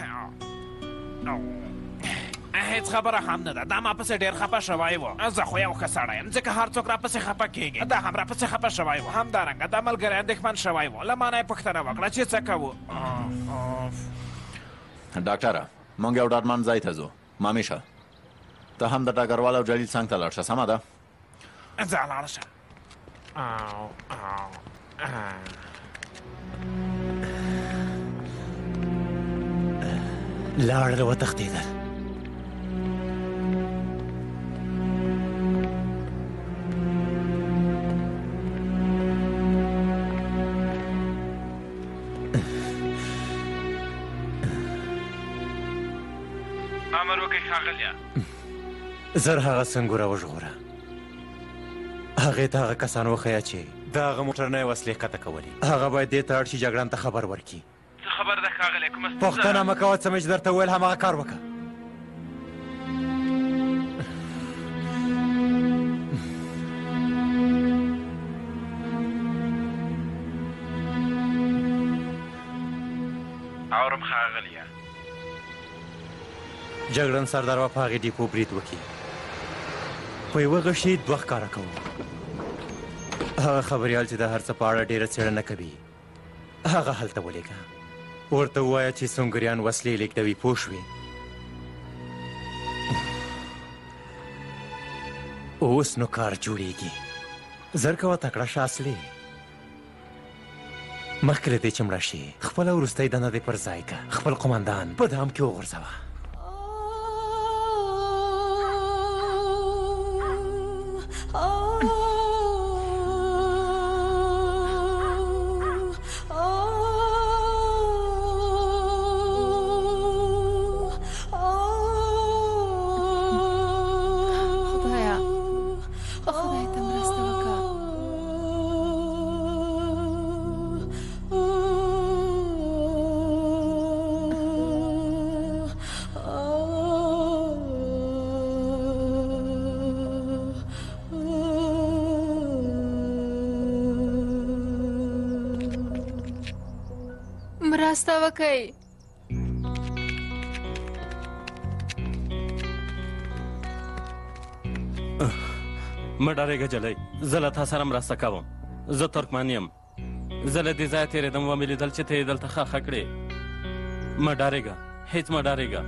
هیڅ خبره هم نه ده دا ما پسې ډېر خفه شوی و زه خو یو ښه سړی یم ځکه هر څوک راپسې خفه کېږي دا هم راپسې خفه شوی و همدارنګه دا ملګری اندېښمن شوی و له ما نه یې پوښتنه وکړه چې څه کوو ډاکټره موږ یو ډاډمن ځای ته ځو مامیشه ته هم د ډګروال او جلیل څنګ ته لاړ شه سمه ده ځه لاړ شه لاړل وتښتېدل امر وکړئ ښاغلیه زر هغه سنګوره وژغوره هغې ته هغه کسان وښیه چې د هغه موټر نه یې وسلې ښکته کولې هغه باید دې ته اړ شي جګړن ته خبر ورکړي څه خبر ده ښاغلی کومه ستونزه پوښتنه مه کوه څه مې چې درته وویل هماغه کار وکړه اورم ښاغلیه جګړن سردار به په هغې ډیپو برید وکړي په یوه غشي دوه ښکاره کوو هغه خبریال چې د هر څه په اړه ډېره څېړنه کوي هغه هلته ولېږه ورته ووایه چې سنګریان وسلې لېږدوي پوه شوې اوس نو کار جوړېږي زر کوه تکړه شه اصلي مخکې له دې چې مړه شي خپله وروستۍ دنده دې پر ځای که خپل قمندان په دام کې وغورځوه مرسته وکړئ مه ډارېږه جلۍ زه له تا سره مرسته کوم زه ترکمن یم زه له دې ځایه تېرېدم ومې لیدل چې ته یې دلته ښخه کړې مه ډارېږه هېڅ مه ډارېږه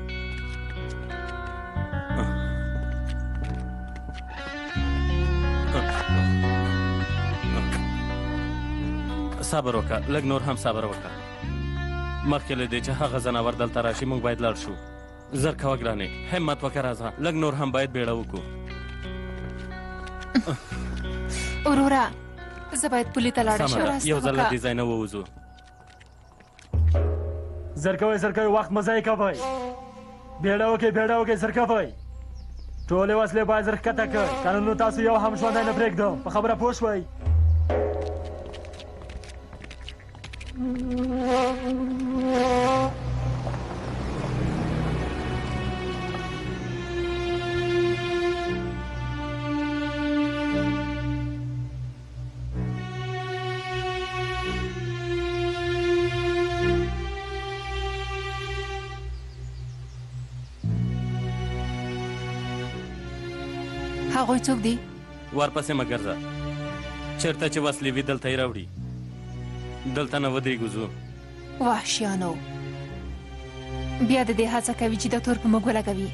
صبر وکړه لږ نور هم صبر وکړه مخکې له دې چې هغه ځناور دلته راشي موږ باید لاړ شو زر کوه ګرانې همت وکړه راځه لږ نور هم باید بیړه وکړو وروره زه باید پولي ته لاړ شم یو ځل له دې ځای نه ووځو زر کوئ وخت مه ضایع کوئ بیړه وکړئ زر کوئ ټولې وسلې باید زر ښکته کړئ که نو تاسو یو هم ژوندی نه پرېږدم په خبره پوه شوئ هغوی څوک دي؟ ورپسې مه ګرځه. چېرته چې وسلې وي دلته یې راوړي. دلته نه ودرېږو ځو. وحشیانو بیا د دې هڅه کوي چې د تور په موږ ولګوي.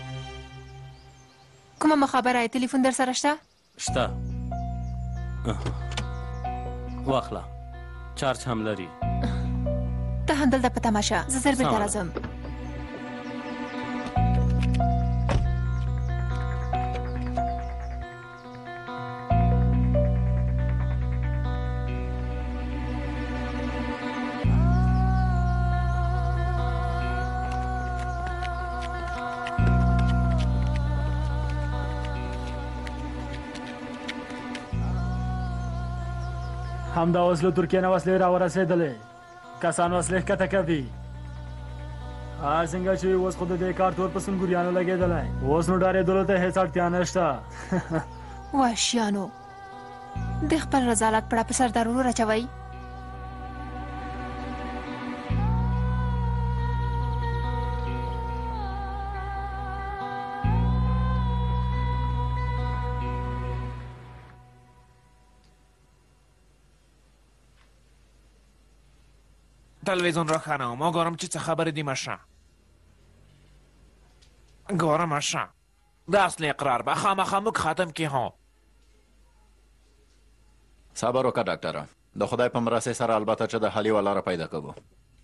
کومه مخابره یې؟ تلیفون در سره شته؟ شته. واخله. چارج هم لري. ته هم دلته په تماشه. زه زر بېرته راځم. همدا وسلو ترکیه نه وسلې راورسېدلې. کسان وسلې ښکته کوي. هر څنګه چې اوس خو د دې کار تور په سنګوریانو لګېدلی. اوس نو ډارېدلو ته هېڅ اړتیا نشته. وحشیانو د خپل رضالت پړه په سردار ورور اچوئ. تلویزیون روښانه ما ګورم چې څه خبرې دي مشه. ګوره مشه د اصل اقرار به خامخا موږ ختم کې هو. صبر وکړه ډاکټره. د خدای په مرسته سره البته چې د حل یوه لاره پیدا کوو.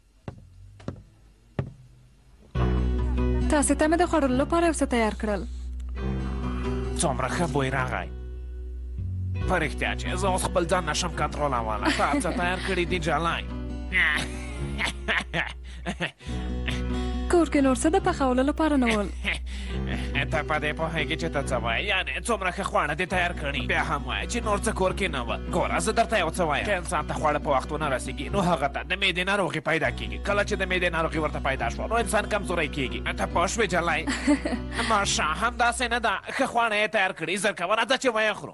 تاسې ته مې د خوړلو لپاره یو څه تیار کړل. څومره ښه بوی راغی. په رښتیا چې زه اوس خپل ځان نشم کنټرولولی. تا څه تیار کړي دي جلای؟ کور کې نور څه د پخولو لپاره نه ول. ته په دې پوهېږې چې ته څه وایې؟ یعنې څومره ښه خواړه دې تیار کړي. بیا هم وایه چې نور څه کور کې نه وه. ګوره زه درته یو څه وایم. که انسان ته خواړه په وخت ونه رسېږي نو هغه ته د معدې ناروغي پیدا کېږي. کله چې د معدې ناروغي ورته پیدا شوه نو انسان کمزوری کېږي. ته پوه شوې جلای؟ ماشه همداسې نه ده. ښه خواړه یې تیار کړي. زر کوه راځه چې ویې خورو.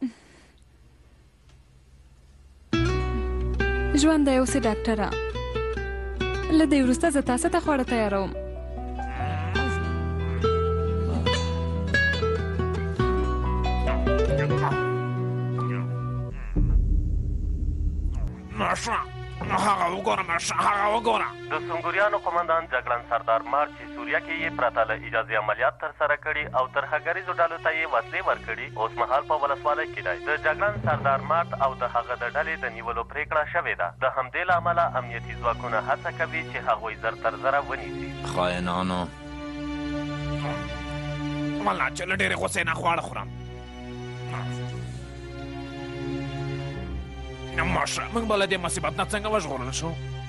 ژوند دی اوسې ډاکټره. له دې وروسته زه تاسو ته خواړه تیاروم. ماشه هغه وګوره. ماشه هغه وګوره. د سنګوریانو قومندان جګړن سردار مار چې سوریه کې یې پرته له اجازې عملیات ترسره کړي او ترهګریزو ډلو ته یې وسلې ورکړي اوس مهال په ولسوالۍ کې دی. د جګړن سردار مارت او د هغه د ډلې د نیولو پرېکړه شوې ده. د همدې له امله امنیتي ځواکونه هڅه کوي چې هغوی زر تر زره ونیسي. خاینانو والله چې له ډېرې غوسې نه خواړه خورم. ماشه موږ به له دې مصیبت نه څنګه وژغورل شو؟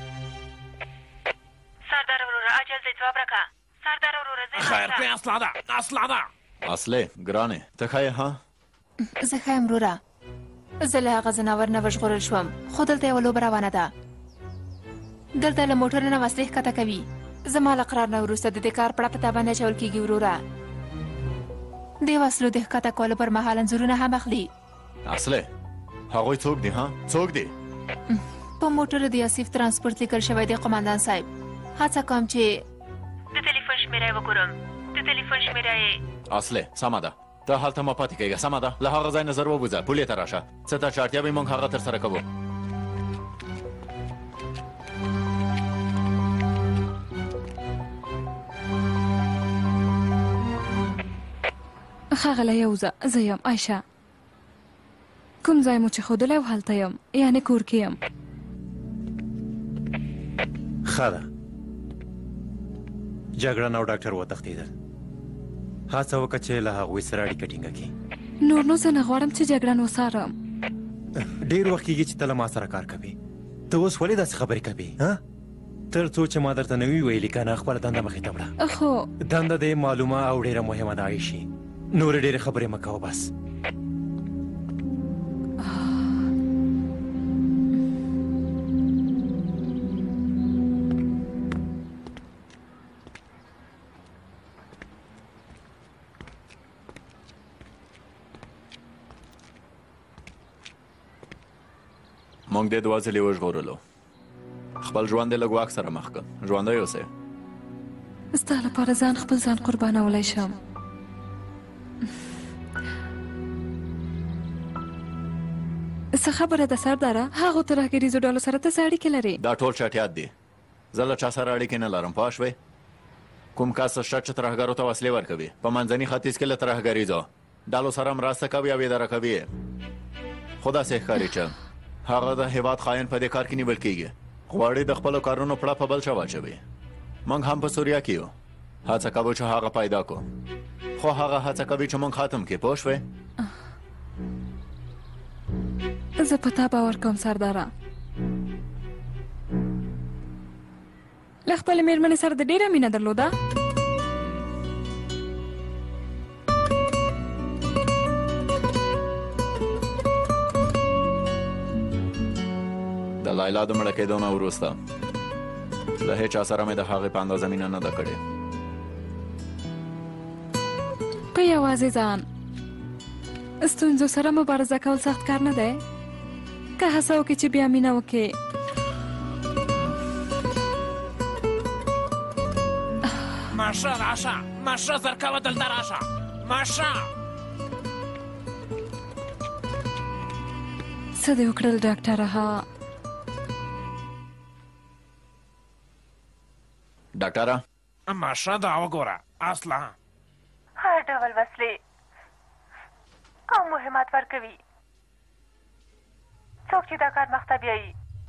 سردار وروره اجل دی ځواب راکړه. سردار وروره زه خیر کړې اصله ده. اصله ده. اصلې ګرانې ته ښه یې ها؟ زه ښه یم وروره. زه له هغه ځناور نه وژغورل شوم خو دلته یوه لوبه روانه ده. دلته له موټر نه وسلې ښکته کوي. زما له قرار نه وروسته د دې کار پړه په تا باندې اچول کېږي وروره. دې وسلو د ښکته کولو پر مهال انځورونه هم اخلي. اصلې هغوی څوک دي ها؟ څوک دي؟ په موټر د اسیف ترانسپورت لیکل شوی دی قومندان صاحب. هڅه کوم چې د تلیفون شمیره یې وګورم. د تلیفون شمیره یې اصلې سمه ده. ته هلته مه پاتې کېږه. سمه ده. له هغه ځای نه زر ووځه. پولې ته راشه. څه ته چې اړتیا وي موږ هغه ترسره کوو. ښاغلی یوزه زه یم عایشه. کوم ځای مو چې ښودلی و هلته یم. یعنې کور کې یم. ښه ده. جګړن او ډاکټر وتښتېدل. هڅه وکړه چې له هغوی سره اړیکه ټینګه کړي. نور نو زه نه غواړم چې جګړن وڅارم. ډېر وخت کېږي چې ته له ما سره کار کوې. ته اوس ولې داسې خبرې کوې؟ تر څو چې ما درته نه وي ویلي که نه خپله دنده مخې ته وړه. خو دنده دې معلومه او ډېره مهمه ده عایشې. نورې ډېرې خبرې مه کوه بس. موږ دې دوه ځلې وژغورلو. خپل ژوند یې لږ واک سره مخ کړ. ژوندی اوسئ. ستا لپاره ځان خپل ځان قربانولی شم. څه خبره ده سرداره؟ هغو ترهګریزو ډلو سره ته څه اړیکې لرې؟ دا ټول چټیات دي. زه له چا سره اړیکې نه لرم، پوه شوې؟ کوم کس شته چې ترهګرو ته وسلې ورکوي، په منځني ختیځ کې له ترهګریزو ډلو سره مرسته کوي او اداره کوي. خو داسې ښکاري چې هغه د هېواد خاین په دې کار کې نیول کېږي، غواړي د خپلو کارونو پړه په بل چا واچوي. موږ هم په سوریا کې یو، هڅه کوو چې هغه پیدا کو، خو هغه هڅه کوي چې موږ ختم کړي، پوه شوې؟ زه په تا باور کوم سرداره. له خپلې مېرمنې سره د ډېره مینه درلوده؟ د لایلا د مړه کېدو نه وروسته له هېچا سره مې د هغې په اندازه مینه نه ده کړې. په یوازې ځان ستونزو سره مبارزه کول سخت کار نه دی. که هڅه وکړې چې بیا مینه وکړې. ماشه راشه، ماشه زرکوه دلته راشه، ماشه. څه دې وکړل ډاکټره؟ ها ډاکټره ماشه دا وګوره، اصلا هر ډول وسلې او مهمات ورکوي. څوک چې دا کار مخته بیایي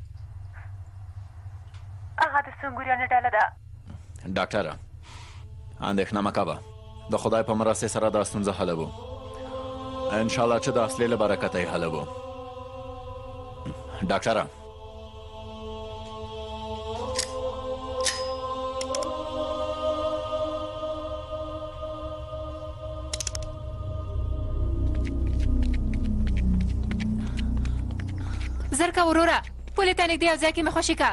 هغه د سنګوریانو ډله ده. ډاکټره اندېښنه مه کوه، د خدای په مرستې سره دا ستونزه حلوو. انشاءالله چې د اصلي له برکته یې حلوو. ډاکټره زرکه وروره، پولې ته نږدې یو ځای کې مې خوشي که.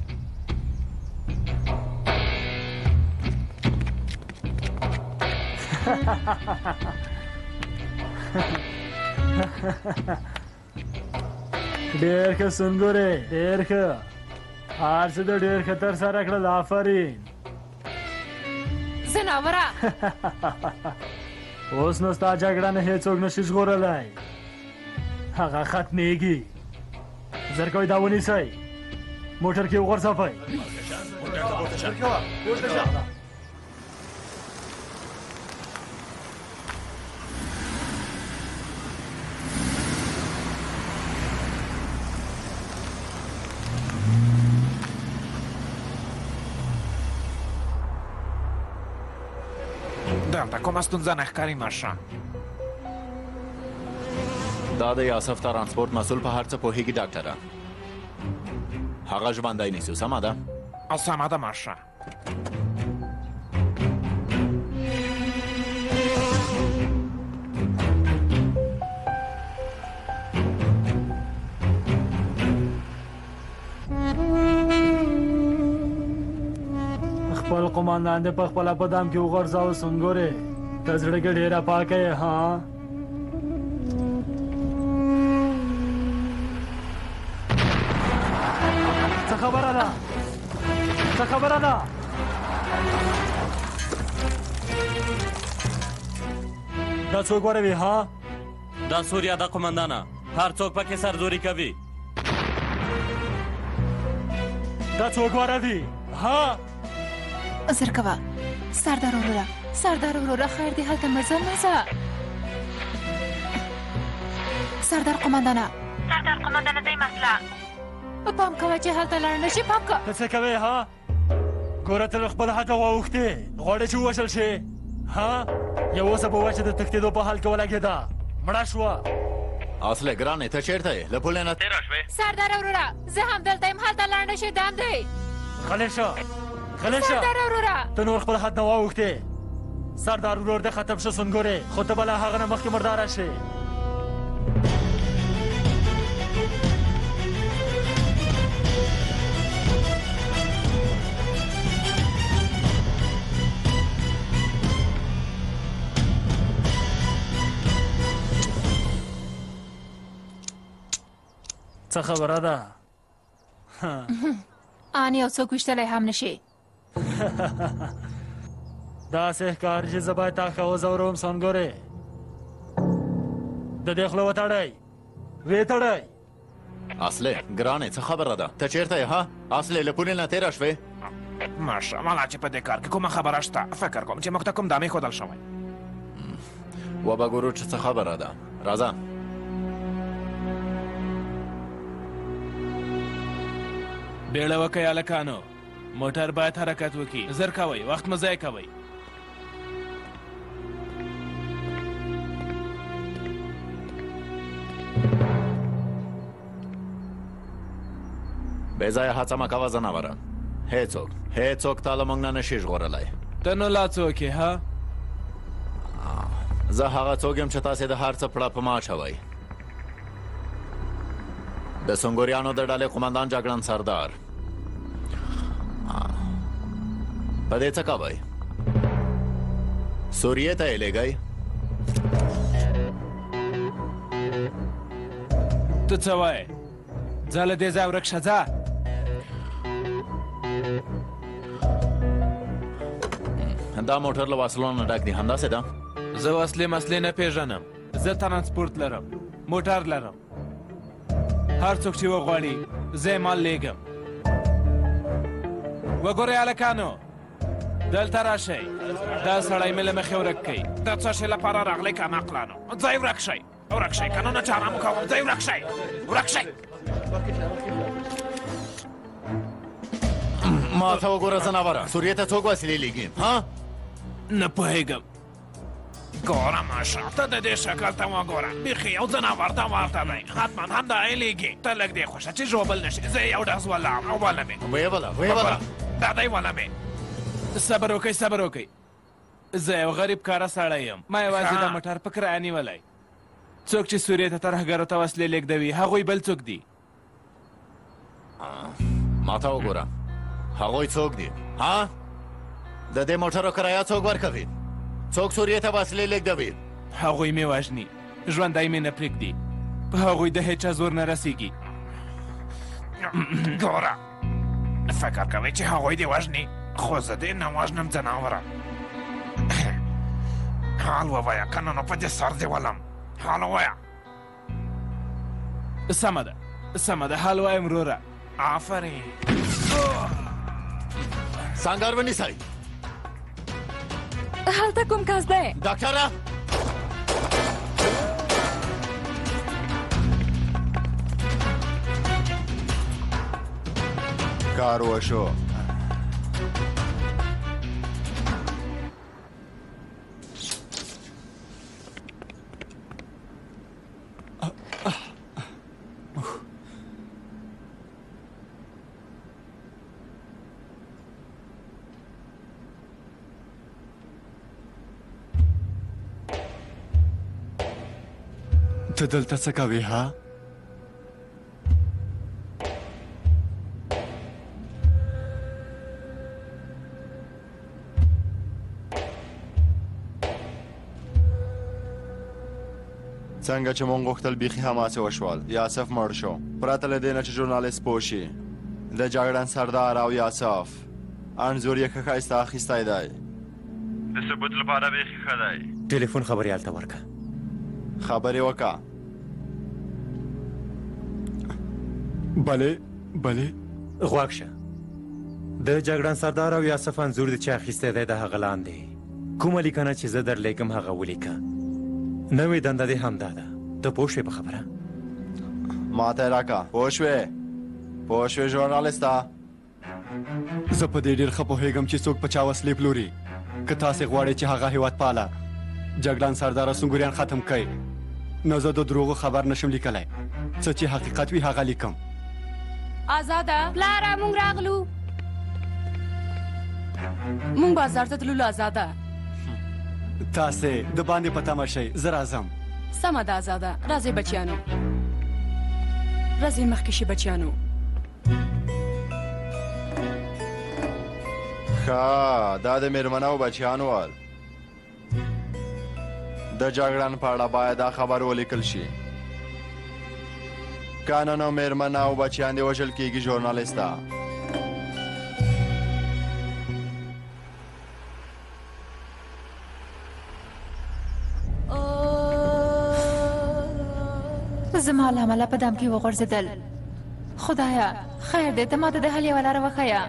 ډېر ښه سنګورې، ډېر ښه. هر څه د ډېر ښه ترسره کړل، آفرین. ځناوره اوس نو ستا جګړه نه هېڅوک نشي ژغورلی، هغه ختمېږي. زرکوی دا ونیسئ، موټر کې وغورځوئ. دلته کومه ستونزه نه ښکاري ماشه. دا د یاسف ترانسپورت مسؤل په هر څه پوهیږي ډاکټره. هغه ژوندی نیسو، سمه ده؟ او سمه ده ماشه. خپل قماندان دې په خپله په دام کې وغورځاوه. سنګورې ته زړه کې ډېره پاکه یې، ها؟ څه خبره ده؟ څه خبره ده؟ دا څوک وروي، ها؟ دا سوریا ده قمندانه، هر څوک پکې سرزوري کوي. دا څوک وروي، ها؟ زرکوه سردار وروره، سردار وروره، خیر دې هلته مړ ځه، مه ځه. سردار قمندانه، سردار قمندانه دی مسله. پام کوه چې هلته لاړ نه شي، پام کوه. ته څه کوې، ها؟ ګوره ته له خپل حده واوښتې، غواړې چې ووژل شې، ها؟ یو اوسه به وه چې د تښتېدو په حال کې ولګېده، مړه شوه. اصله ګرانې ته چېرته یې؟ له پولې نه تېره شوې؟ سردار وروره، زه هم دلته یم، هلته لاړ نه شي، دام دی. غلی شه، غلی شه. سردار وروره ته نور خپل حد نه واوښتې. سردار ورور دې ختم شه سنګورې، خو ته به له هغه نه مخکې مرداره شې. څه خبره ده؟ ان یو څوک ویشتلی هم نشي. داسې ښکاري چې زه باید تا ښه وځوروم. سنګورې د دې خوله وتړئ، ویې تړئ. اصله ګرانې څه خبره ده ته چیرته یې ها اصله له پونې نه تېره شوې ماشاءالله چې په دې کار کې کومه خبره شته فکر کوم چې موږ ته کوم دامې ښودل شوی وبه ګورو چې څه خبره ده راځه بیړه وکئ هلکانو موټر باید حرکت وکړي زر کوئ وخت مه ضایع کوئ بې ځایه هڅه مه کوه ځناوره هېڅوک تا له موږ نه نشي ژغورلی ته نو لا څوک یې ها زه هغه څوک یم چې تاسې د هر څه پړه په ما اچوئ د سنګوریانو د ډلې قمندان جګړن سردار په دې څه کوئ سوریې ته یې لېږئ ته څه وایې ځه له دې ځای ورک شه ځه دا موټر له وسلو نه ډک دی همداسې ده زه وسلې مسلې نه پیژنم زه ترانسپورت لرم موټر لرم هر څوک چې وغواړي زه یې مال لیږم وګورئ هلکانو دلته راشئ دا سړی مې له مخې ورک کوي د څه شي لپاره راغلی که نقلانو ځای ورک شئ ورک شئ که نه چاره مو کوم ځای ورک شئ ورک شئ ما ته وګوره ځناوره سوریې ته څوک وسیلې لیږي ها نه پوهېږم ګوره ماشه ته د دې شکل ته وګوره بیخي یو ځناور ته ورته دی حتما همدا یې لیږي ته لږ دې خوښه چې ژوبل نه شي زه یو ډز ولم او وله مې ویې بله دا دی وله مې صبر وکئ زه یو غریب کاره سړی یم ما یوازې د موټر په کرایه نیولی څوک چې سوریې ته ترهګرو ته وسلې لیږدوي هغوی بل څوک دي ما ته وګوره هغوی څوک دي ها د دې موټرو کرایه څوک ورکوي څوک سوریې ته وسلې لیږدوي هغوی مې وژني ژوندی مې نه پرېږدي په هغوی د هېچا زور نه رسیږي ګوره فکر کوئ چې هغوی دې وژني خو زه دې نه وژنم ځناوره حال ووایه که نه نو په دې سر دې ولم حال ووایه سمه ده حال وایم وروره آفرین سنګر ونیسئ هلته کوم کس دی ډاکټره کار وشو ته دلته څه کوې ها څنګه چې مونږ غوښتل بیخي هماسې وشول یاسف مړ شو پرته له دې نه چې ژورنالیست پوه شي د جګړن سردار او یاسف انځور یې ښه ښایسته اخیستی دی د ثبوت لپاره بیخي ښه دی ټلیفون خبریال ته ورکړه خبرې وکړه بلې غواږ شه د جګړن سردار او یاسف انځور دی چې اخیستی دی د هغه لاندې کومه لیکنه چې زه درلیږم هغه ولیکه نوې دنده دې همدا ده ته پوه شوې په خبره ما ته یې راکړه پوه شوې ژورنالیسته زه په دې ډېر ښه پوهېږم چې څوک په چا وسلې پلوري که تاسې غواړئ چې هغه هېواد پاله جګړن سردار سنګوریان ختم کړئ نو زه د دروغو خبر نشم لیکلی څه چې حقیقت وي هغه لیکم آزاده پلاره مونږ راغلو مونږ بازار ته تللو آزاده تاسې د باندې په تمه شئ زه راځم سمه ده آزاده راځئ بچیانو راځئ مخکې شي بچیانو ښه دا د مېرمنه او بچیانو ول د جګړن په اړه باید دا خبر ولیکل شي که نه نو مېرمنه او بچیان دې وژل کېږي ژورنالیسته زما له امله په دام کې وغورځېدل خدایا خیر دې ته ماته د حل یوه لاره وښیه.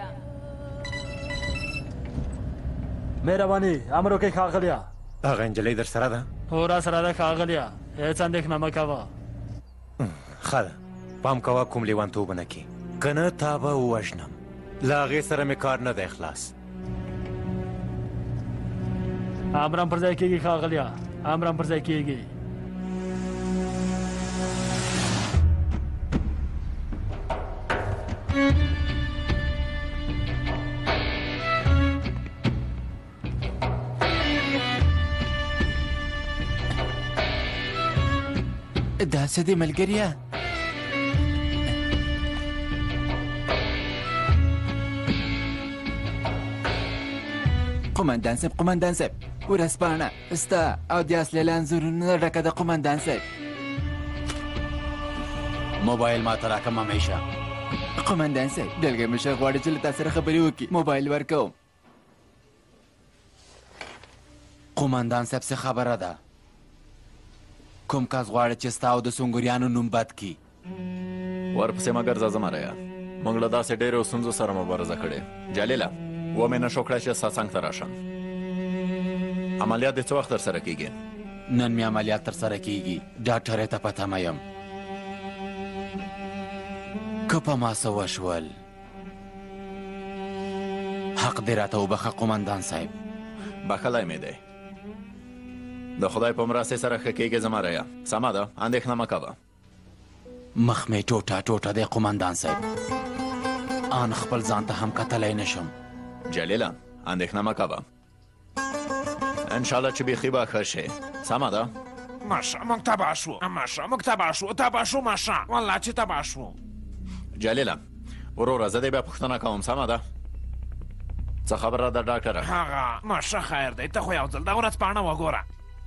مهرباني امر وکړئ ښاغلیه. هغه نجلۍ در سره ده؟ هو را سره ده ښاغلیه، هېڅ اندېښنه مه کوه. ښه ده، پام کوه کوم لیونتوب ونه کړي، که نه تا به ووژنم. له هغې سره مې کار نه دی خلاص. امرم پر ځای کېږي ښاغلیه، امرم پر ځای کېږي. دا څه دی ملګریه؟ قومندان صاحب، قومندان صاحب، ورځپاڼه ستا او د اصلي انځورونو ډکه ده قومندان صاحب. موبایل ما ته راکړه همیشه. قومندان صاحب ډلګی مشر غواړي چې له تا سره خبرې وکړي، موبایل ورکوم. قومندان صاحب څه خبره ده؟ کوم کس غواړي چې ستا او د سونګریانو نوم بد کړي؟ ورپسې مه ګرځه زمریه، موږ له داسې ډېرو ستونزو سره مبارزه کړې. جلیله ومې نه شو کړی چې ستا څنګ ته راشم. عملیات دې څه وخت ترسره کېږي؟ نن مې عملیات ترسره کېږي، ډاکټرې ته په تمه یم. که په ما څه وشول حق دې راته وبخه قومندان صاحب. بخلی مې دی، د خدای په مرستې سره ښه کېږي زمریه. سمه ده، اندېښنه مه کوه. مخ مې ټوټه ټوټه دی قومندان صاحب، آن خپل ځان ته هم کتلی نشم. جلیله اندېښنه مه کوه، انشاءالله چې بیخي به ښه شي. سمه ده؟ ماشه موږ تباه شو، ماشه موږ تباه شو، تباه شو ماشه، والله چې تباه شو. جلیله وروره زه دې بیا پوښتنه کوم، سمه ده؟ څه خبره ده ډاکټره؟ هغه ماشه خیر دی، ته خو یو ځل دا ورځپاڼه وګوره.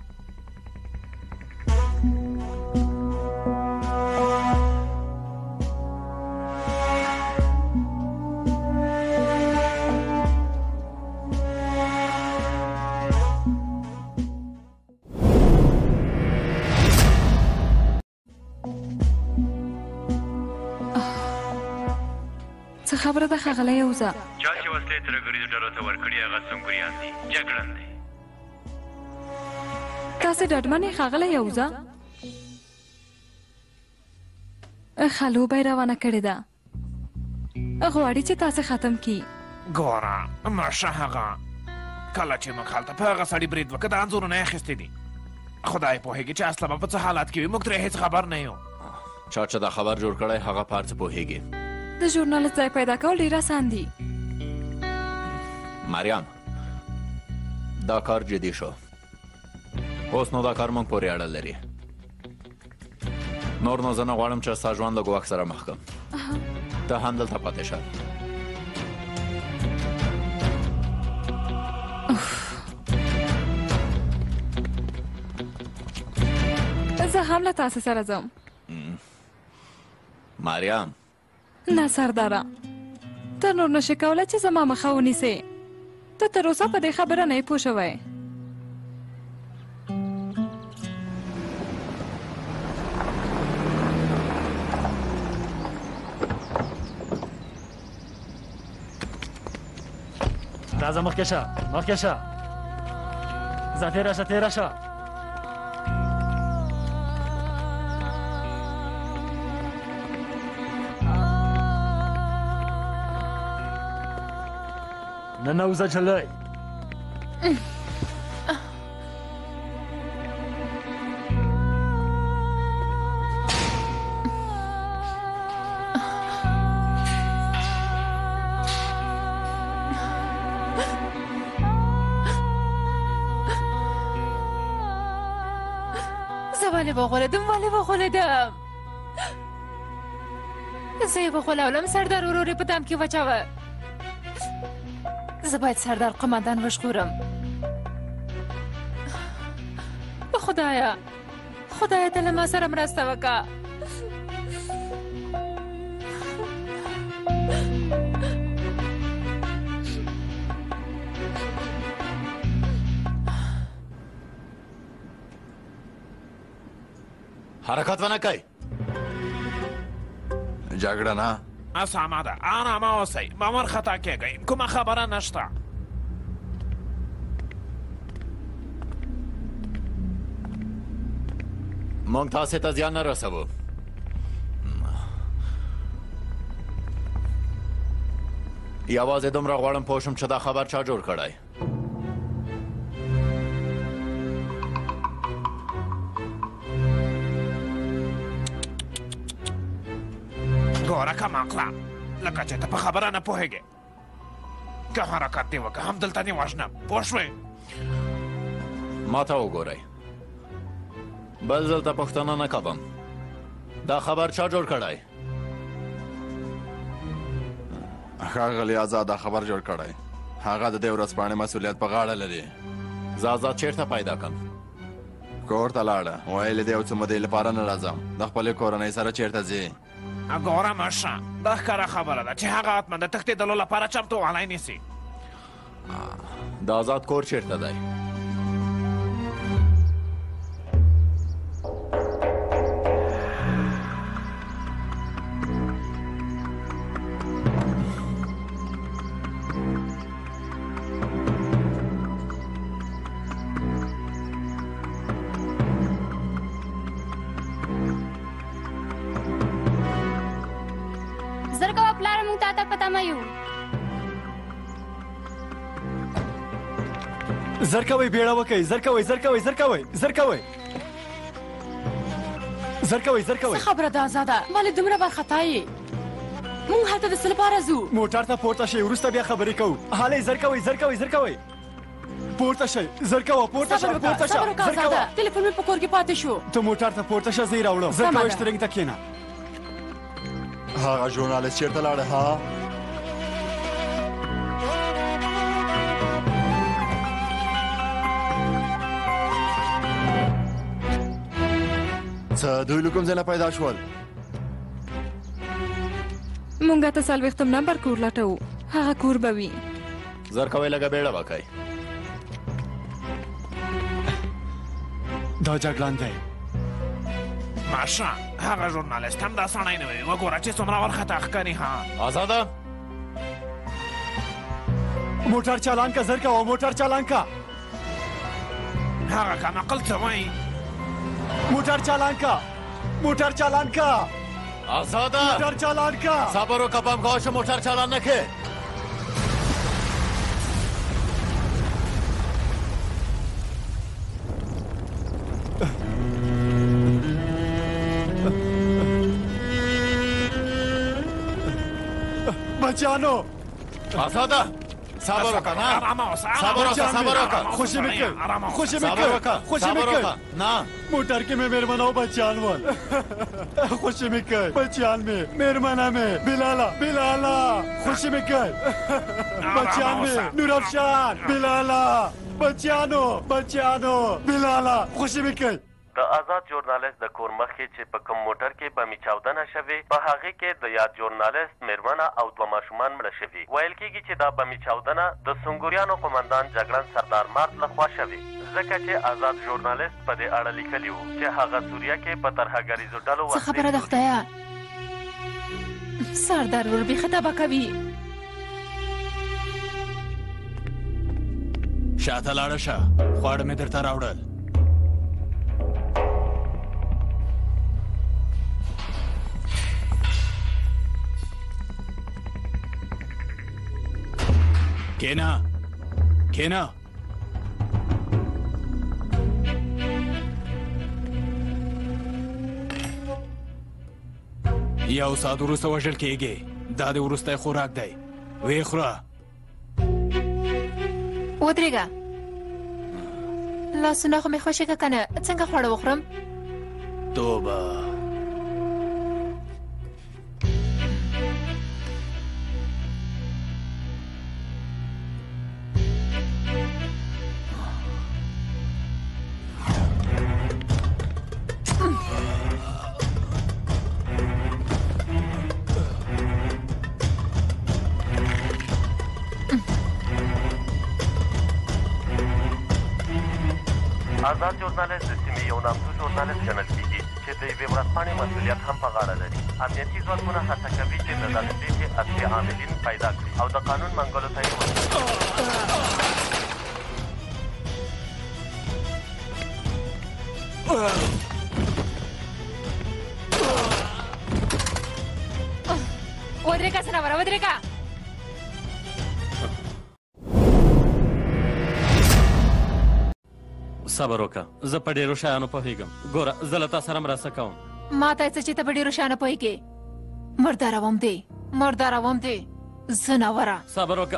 څه خبره ده ښاغلی یوزه؟ چا چې وسلې ترهګریزو ډلو ته ورکړي هغه سنګریان دي، جګړن دی. تاسې ډاډمن یې ښاغلی یوزه؟ خلوبه یې روانه کړې ده، غواړي چې تاسې ختم کړي. ګوره ماشه هغه کله چې موږ هلته په هغه سړي برید وکړه دا انځورونه یې اخیستي دي. خدای پوهېږي چې اصله به په څه حالات کې وي، موږ ترې هېڅ خبر نه یو. چا چې دا خبر جوړ کړی هغه په هر څه پوهېږي. د ژورنالست ځای پیدا کول ډېر اسان دي. مریم دا کار جدي شو، اوس نو دا کار موږ پورې اړه لري. نور نو زه نه غواړم چې ستا ژوند له ګواښ سره مخ کړم. ته هم دلته پاتې شه. زه هم له تاسې سره ځم. مریم نه سرداره، ته نور نشې کولی چې زما مخه ونیسې. ته تر اوسه په دې خبره نه یې پوه شوی. راځه مخکې شه، مخکې شه، ځه تېره شه، تېره شه. ننوزه جلوی. زه ولې وغولېدم، ولې وغولېدم؟ زه یې وغولولم، سردار ورور یې په دام کې واچوه. زه باید سردار قمندان وژغورم. خدایا خدایا ته له ما سره مرسته وکړه. حرکت ونه کوي. جګړه نه سمه ده آرامه اوسئ مه وارخطا کېږئ کومه خبره نشته موږ تاسې ته زیان نه رسوو یوازې دومره غواړم پوه شم چې دا خبر چا جوړ کړی ګوره کم عقله لکه چې ته په خبره نه پوهېږې که حرکت دې وکړه همدلته دې وژنم پوه شوې ما ته وګورئ بل ځل ته پوښتنه نه کوم دا خبر چا جوړ کړی ښاغلی آزاد دا خبر جوړ کړی هغه د دې ورځپاڼې مسؤلیت په غاړه لري زه آزاد چیرته پیدا کړم کور ته لاړه ویلې دی یو څه مودې لپاره نه راځم د خپلې کورنۍ سره چیرته ځې ګوره مشه دا ښکاره خبره ده چې هغه حتما د تښتېدلو لپاره چمتووالی نیسي د آزاد کور چیرته دی زر کوئ بیړه وکئ زر کوئ زر کوئ زر کوئ زر کوئ زر کوئ زر کوئ څه خبره ده آزاده ولې دومره وارخطا یې موږ هلته د څه لپاره ځو موټر ته پورته شئ وروسته بیا خبرې کوو هلئ زر کوئ زر کوئ زر کوئ پورته شئ زر کوه پورته شه پورته شه صبر وکړه آزاده ټلیفون مې په کور کې پاتې شو ته موټر ته پورته شه زه یې راوړم زر کوئ شترنګ ته کښېنه هغه ژورنالست چیرته لاړه ها څه دوی له کوم ځای نه پیدا شول مونږ ته 40 نمبر کور لټوو هغه کور به وي زر کوئ لږه بیړه وکئ دا جګړن دی ماشه هغه ژورنالست هم دا سړی نه وي وګوره چې څومره وارخطا ښکاري ها آزاده موټر چالان کا زر کوه موټر چالان کا هغه کم عقل څه وایي موټر چالان کا موټر چالان کا آزاده موټر چالان کا صبر وکړه پام کوه چې موټر چالان نه کړې بچانو آزاده صبر وکړه نه صبر وکړه صبر وکړه خوشی مې کوي خوشی مې کوي خوشی مې کوي نه موټر کې مې مېرمنه او بچیان ول خوشی مې کوي بچیان مې مېرمنه مې بلاله بلاله خوشی مې کوي بچیان مې نورافشان بلاله بچیانو بچیانو بلاله خوشی مې کوي د آزاد ژورنالست د کور مخکې چې په کوم موټر کې بمي چاودنه شوې په هغې کې د یاد ژورنالست مېرمنه او 2 ماشومان مړه شوي ویل کېږي چې دا بمي چاودنه د سنګوریانو قمندان جګړن سردار مارت لخوا شوې ځکه چې آزاد ژورنالست په دې اړه لیکلي وو چې هغه سوریه کې په ترهګریزو ډلو څه خبره ده خدایه سردار ور بیخي تبه کوي شاته لاړه شه خواړه مې درته راوړل کېنه کېنه یو ساعت وروسته وژل کېږي دا د وروستی خوراک دی ویې خوره ودرېږه لاسونه خو مې خوښې که که نه څنګه خواړه وخورم توبه آزاد ژورنالست د سیمې یو نامتو ژورنالست ګڼل کېږي چې د یوې ورځپاڼې مسؤلیت هم په غاړه لري. امنیتي ځواکونه هڅه کوي چې د دغې پېښې اصلي عاملین پیدا کړي او د قانون منګولو ته یې ودرېږه ځناوره ودرېږه. صبر وکړه، زه په ډېرو شیانو پوهېږم. ګوره زه له تا سره مرسته کوم. ما ته څه چې ته په ډېرو شیانو پوهېږې. مرداروم دی مرداروم دی ځناوره. صبر وکړه.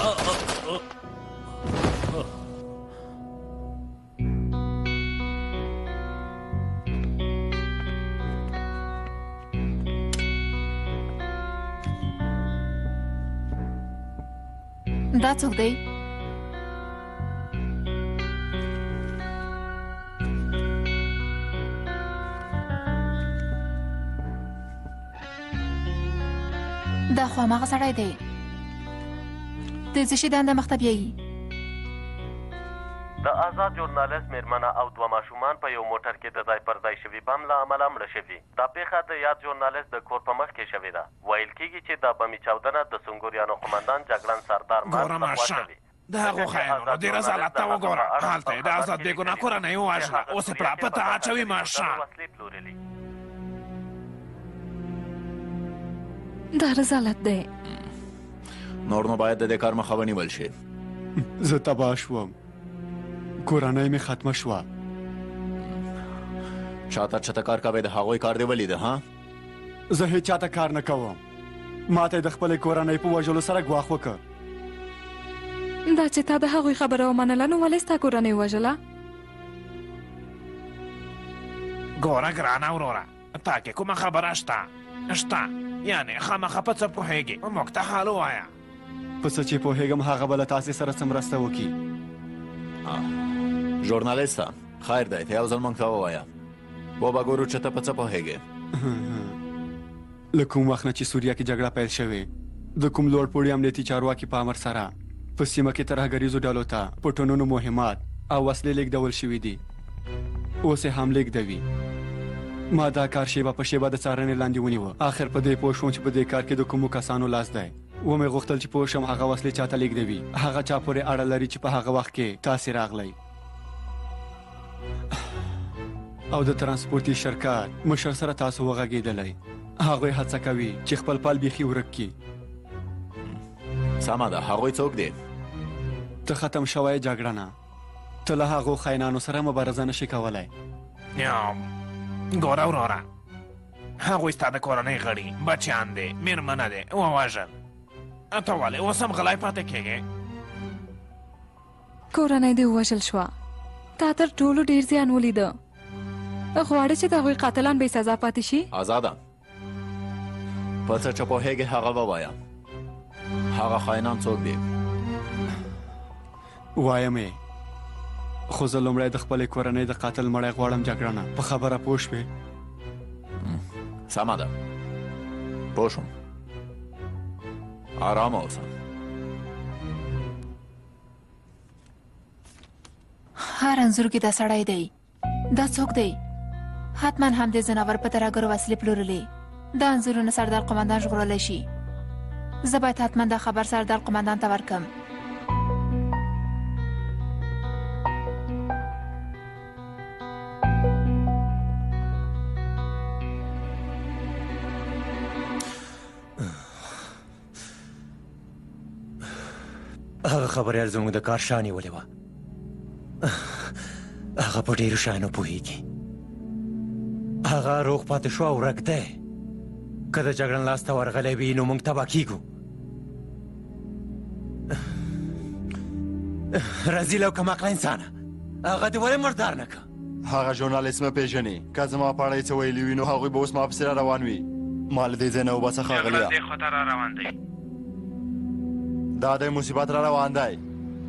دا څوک دی؟ دا خو هماغه سړی دی. د څه شي دنده مخته بیایي؟ د آزاد ژورنالست میرمنه او دوه ماشومان په یو موټر کې د ځای پر ځای شوي بم له امله مړه شوي. دا پیښه د یاد ژورنالست د کور په مخ کې شوې ده. ویل کېږي چې دا بمي چاودنه د سنګوریانو قمندان جګړن سردار ګوره ماشه د هغو خاینانو د رذالت ته وګوره. هلته یې د آزاد بېګناه کورنۍ ووژله، اوس یې پړاپه ته اچوي. ماشه دا رذالت دی. نور نو باید د دې کار مخه ونیول شي. زه تباه شوم، کورنۍ مې ختمه شوه. چاته چاته کار کوي د هغوی کار دی ولیده ها؟ زه هیڅ چاته کار نه کوم. ما ته د خپلې کورنۍ په وژلو سره ګواښ وکړ. دا چې تا د هغوی خبره ومنله نو ولې ستا کورنۍ وژله؟ ګوره ګرانه وروره، تا کې کومه خبره شته؟ یعنې خامخا په څه پوهېږې؟ موږ ته حال ووایه. په څه چې پوهېږم هغه به له تاسې سره څه مرسته وکړي. ژورنالیسته خیر دی، ته یو ځل موږ ته ووایه، وبه ګورو چې ته په څه پوهېږې. له کوم وخت نه چې سوریه کې جګړه پیل شوې، د کوم لوړ پوړي امنیتي چارواکي په امر سره په سیمه کې ترهګریزو ډلو ته پټنونو مهمات او وسلې لیږدول شوي دي. اوس یې هم لیږدوي. ما دا کار شیبه په شیبه د څارنې لاندې ونیوه. آخر په دې پوه شوم چې په دې کار کې د کومو کسانو لاس دی. ومې غوښتل چې پوه شم هغه وسلې چاته لیږدوي، هغه چا پورې اړه لري چې په هغه وخت کې تاسې راغلی. او د ترانسپورتي شرکت مشر سره تاسو وغږېدلی. هغوی هڅه کوي چې خپل پال بیخي ورک کړي. سمه ده، هغوی څوک دی؟ ته ختم شوی جګړه، ته له هغو خاینانو سره مبارزه نشي کولی. ګوره وروره، هغوی ستا د کورنۍ غړي بچیان دی، میرمنه دی ووژل. ته ولې اوس هم غلی پاتې کېږې؟ کورنۍ دې ووژل شوه، تا تر ټولو ډېر زیان ولیده. غواړې چې د هغوی قاتلان بې سزا پاتې شي؟ آزاده، په څه چې پوهېږې هغه ووایه. هغه خاینان څوک دی؟ وایم یې، خو زه لومړی د خپلې کورنۍ د قاتل مړی غواړم. جګړنه په خبره پوه شوې؟ سمه ده، پوه شوم. آرامه اوسه. هر انځور کې دا سړی دی. دا څوک دی؟ حتما هم د ځناور په ترهګرو وسلې پلورلې. دا انځورونه سردار قمندان ژغورلی شي. زه باید حتما دا خبر سردار قمندان ته ورکم. هغه خبریال زموږ د کار شا نیولې وه. هغه په ډېرو شیانو پوهېږي. هغه روغ پاتې شو او ورک دی. که د جګړن لاس ته ورغلی وي نو موږ تباه کېږو. رزیل او کمعقله انسانه، هغه دې ولې مردار نه که؟ هغه ژورنالیست مه پېژنې. که زما په اړه یې څه ویلي وي نو هغوی به اوس ما پسې را روان وي. ما له دې ځای نه وباسه ښاغلیه. دې خوا ته را روان دی. دا دی مصیبت را روان دی.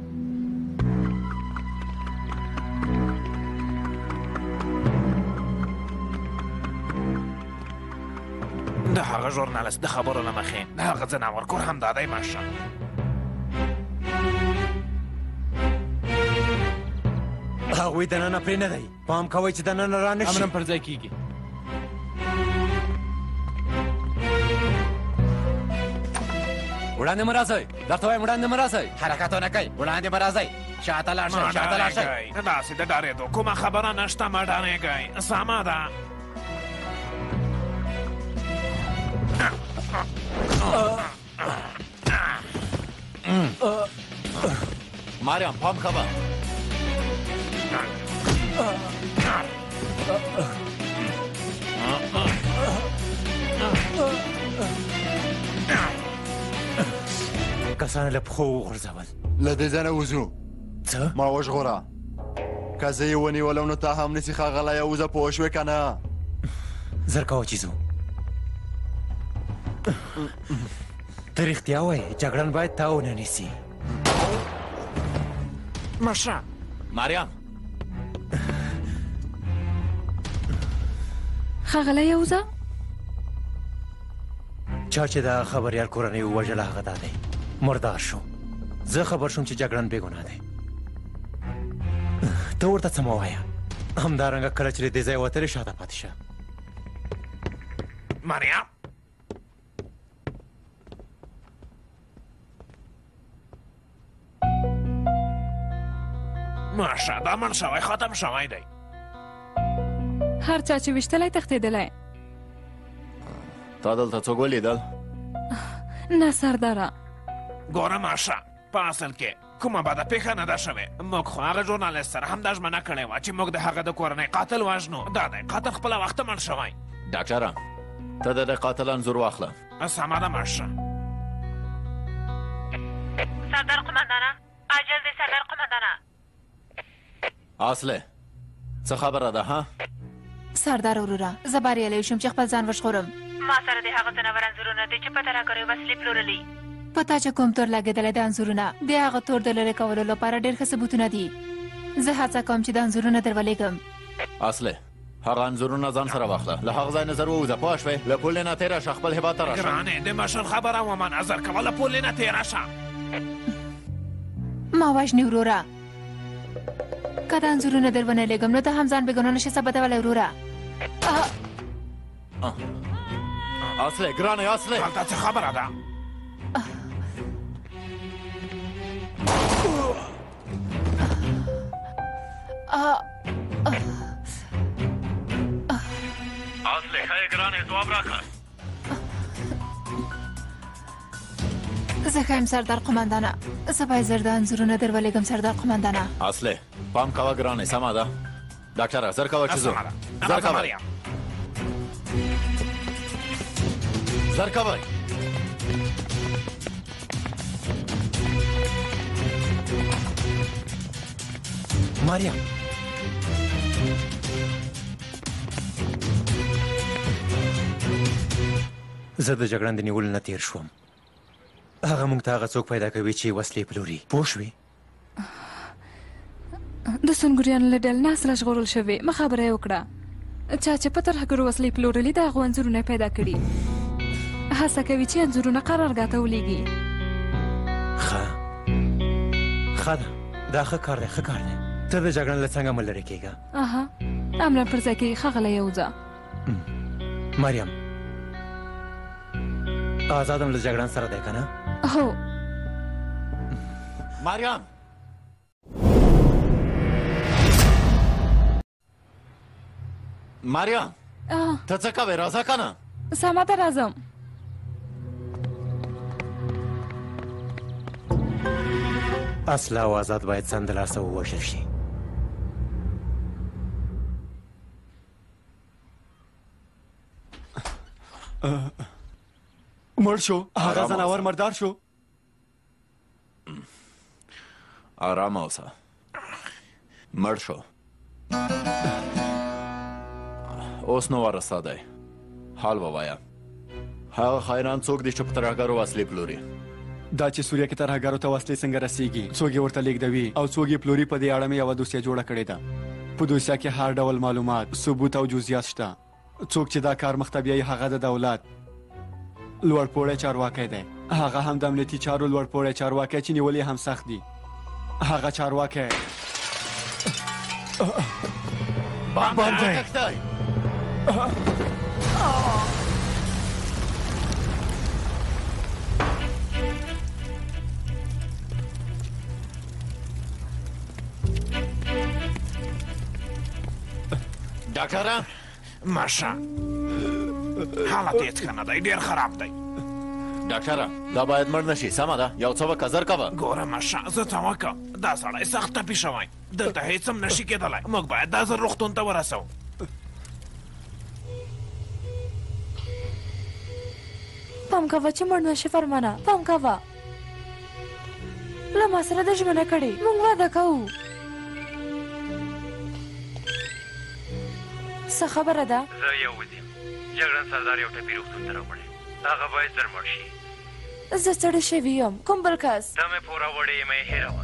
د هغه ژورنالست د خبرو له مخې د هغه ځناور کور همدا دی. ماشه هغوی دننه پرې نه دی. پام کوئ چې دننه را نه شي. امرم پر ځای کېږي. وړاندې مه راځئ درته وایم وړاندې مه راځئ حرکت ونه کوئ وړاندې مه راځئ شاته لاړ شئ شاته لاړ شئ داسې د ډارېدو کومه خبره نشته مه ډارېږئ سمه ده مریم پام کوه کسان له پښو وغورځول له دې ځایه وځو څه ما وژغوره که زه یې ونیولم نو تا هم نسي ښاغلی وځه پوه شوې که نه زر کوه چې ځو ته رښتیا وایې جګړن باید تا ونه نیسي مشه مریم ښاغلی یوزه چا چې دا خبریال کورنۍ ووژله هغه دا دی مردار شو زه خبر شوم چې جګړن بې ګناه دی ته ورته څه مه وایه همدارنګه کله چې له دې ځایه وتلې شاته پاتې شه مریم ماشه دا من شوی ختم شوی دی هر چا چې ویشتلی تښتېدلی تا دلته څوک ولیدل نه سرداره ګوره ماشه په اصل کې کومه بده پیښه نه ده شوې موږ خو هغه ژورنالست سره همدا ژمنه کړې وه چې موږ د هغه د کورنۍ قاتل وژنو دا دی قاتل خپله وخته مړ شوی ډاکټره ته د دې قاتل انځور واخله سمه ده ماشه سردار قمندانه عاجل دی سردار قمندانه اصله څه خبره ده ها سردار وروره زه بریالی شوم چې خپل ځان وژغورم ما سره د هغه ځناور انځورونه دي چې په ترهګریو وسلې پلورلي په تا چې کوم تور لګېدلی د انځورونه د هغه تور د لرې کولو لپاره ډېر ښه ثبوتونه دي زه هڅه کوم چې د انځورونه در ولېږم اصله هغه انځورونه ځان سره واخله له هغه ځای نه زر ووځه پوه شوې له پولې نه تېره شه خپل هېواد ته راشه ګرانې د مشر خبره ومه نظر کوه له پولې نه تېره شه ما وژنې وروره که دا انځورونه در ونه لېږم نو ته هم ځان بېګناه نشې ثابتولی وروره اصله ګرانې اصله هلته څه خبره ده اصله ښه ګرانې ځواب راکړه زه ښه یم سردار قمندانه زه باید زر د انځورونه در ولېږم سردار قمندانه اصله پام کوه ګرانې سمه ده ډاکټره زر کوه چې ځو زر کوه زر کوئ مریم زه د جګړن د نیولو نه تېر شوم هغه موږ ته هغه څوک پیدا کوي چې وسلې پلوري پوه شوې د سنګریانو له ډلې نه اصله ژغورل شوې مه خبره یې وکړه چا چې په ترهګرو وسلې پلورلي د هغو انځورونه پیدا کړي هڅه کوي چې انځورونه قرارګاه ته ولیږي ښه ده دا ښه کار دی ښه کار دی ته د جګړن له څنګه مه لرې کېږه امرا پر ځای کې ښاغلی یوزه مریم آزادم له جګړن سره دی که نه هو مریم مریم ته څه کوې راځه که نه سمه ده راځم اصله او آزاد باید سمدلاسه ووژل شي مړ شو هغه ځناور مردار شو آرام اوسه مړ شو اوس نو ورسه دی حال ووایه هغه خایران څوک دی چې په ترهګرو وسلې پلوري دا چې سوریه کې ترهګرو ته وسلې څنګه رسیږي څوک یې ورته لیږدوي او څوک یې پلوري په دې اړه مې یوه دوسیه جوړه کړې ده په دوسیه کې هر ډول معلومات ثبوت او جزئیات شته څوک چې دا کار مخته بیایي هغه د دولت لوړپوړی چارواکی دی هغه هم د امنیتي چارو لوړپوړی چارواکی چې نیول یې هم سخت دي هغه چارواکی بام دی ډاکټره ماشه حالت یې څه نه دی ډېر خراب دی ډاکټره دا باید مړ نشي سمه ده یو څه وکړه زر کوه ګوره ماشه زه څه وکړم دا سړی سخت ټپي شوی دلته هېڅ هم نشي کېدلی موږ باید دا زر روغتون ته ورسوو پام کوه چې مړ نشي فرمانه پام کوه له ما سره د ژمنه کړې موږ واده کوو څه خبره ده زه یو وزیم جګړن سردار یو ټپي روغتون ته راوړی هغه باید ژر مړ شي زه ستړی شوی یم کوم بل کس ته مې پوره وړې مې هېروه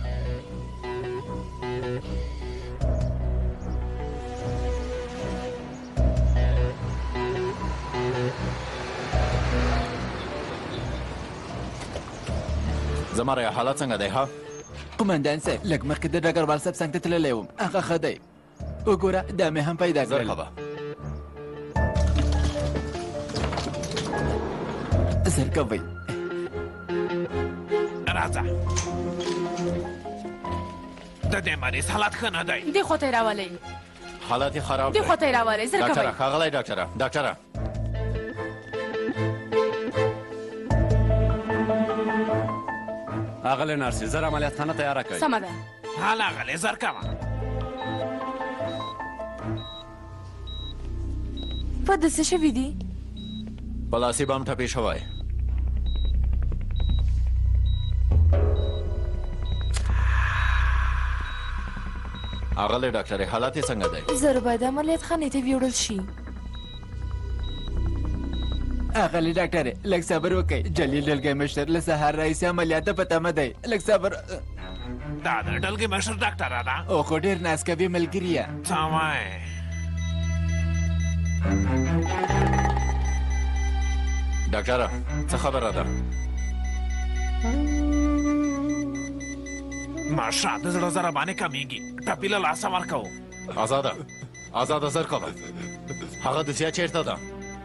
زما ریا حالت څنګه دی ها قومندان صاحب لږ مخکې د ډګروال صاحب څنګ ته تللی وم هغه ښه دی وګوره دا مې هم پیدا زر کړل کوه زر کوئ راځه د دې مریض حالت ښه نه دی دې خوا ته یې راولئ حالت یې خراب دې خوا ته یې راولئ زر کوئ ډاکټره ښاغلی ډاکټره ډاکټره اغلی نرسي زر عملیات خانه تیاره کړئ سمه ده حال اغلی زر کوه په ده څه شوي دي په لاسي بم ټپي شوی اغلی ډاکټرې حالت یې څنګه دی زر باید عملیات خانې ته ویوړل شي اغلی ډاکټر لږ صبر وکئ جلیل ډلګی مشر له سهار راهیسې عملیات ته په تمه دی لږ صبر دا د ډلګي مشر ډاکټره ده او خو ډېر ناز کوي ملګریه څه وایې ډاکټره څه خبره ده ماشه د زړه ضربانې کمیږي ټپي له لاسه ورکوو آزاده زر کوه هغه دوسیه چیرته ده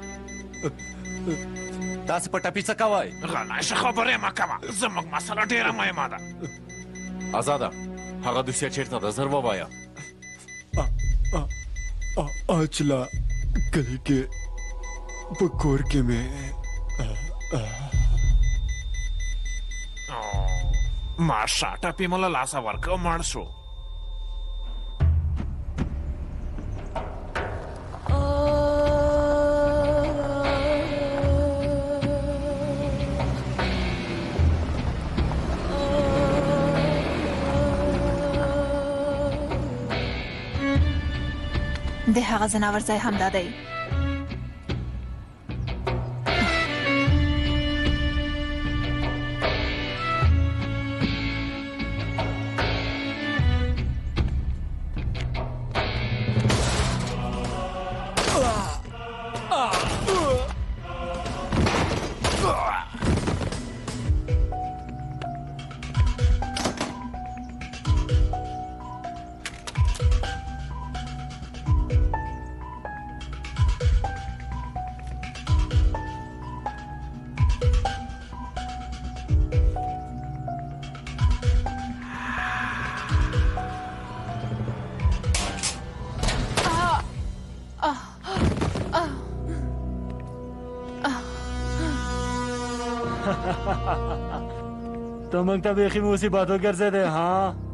تاسې په ټپي څه کوئ غلی شه خبرې مه کوه زموږ مسله ډېره مهمه ده آزاده هغه دوسیه چیرته ده زر ووایه اچلا کلی کې په کور کې مې ماشه ټپي مو له لاسه ورکو مړ شو د هغه ځناور ځای همدا دی تو موږ ته بیخي مصیبت وګرځېدی ها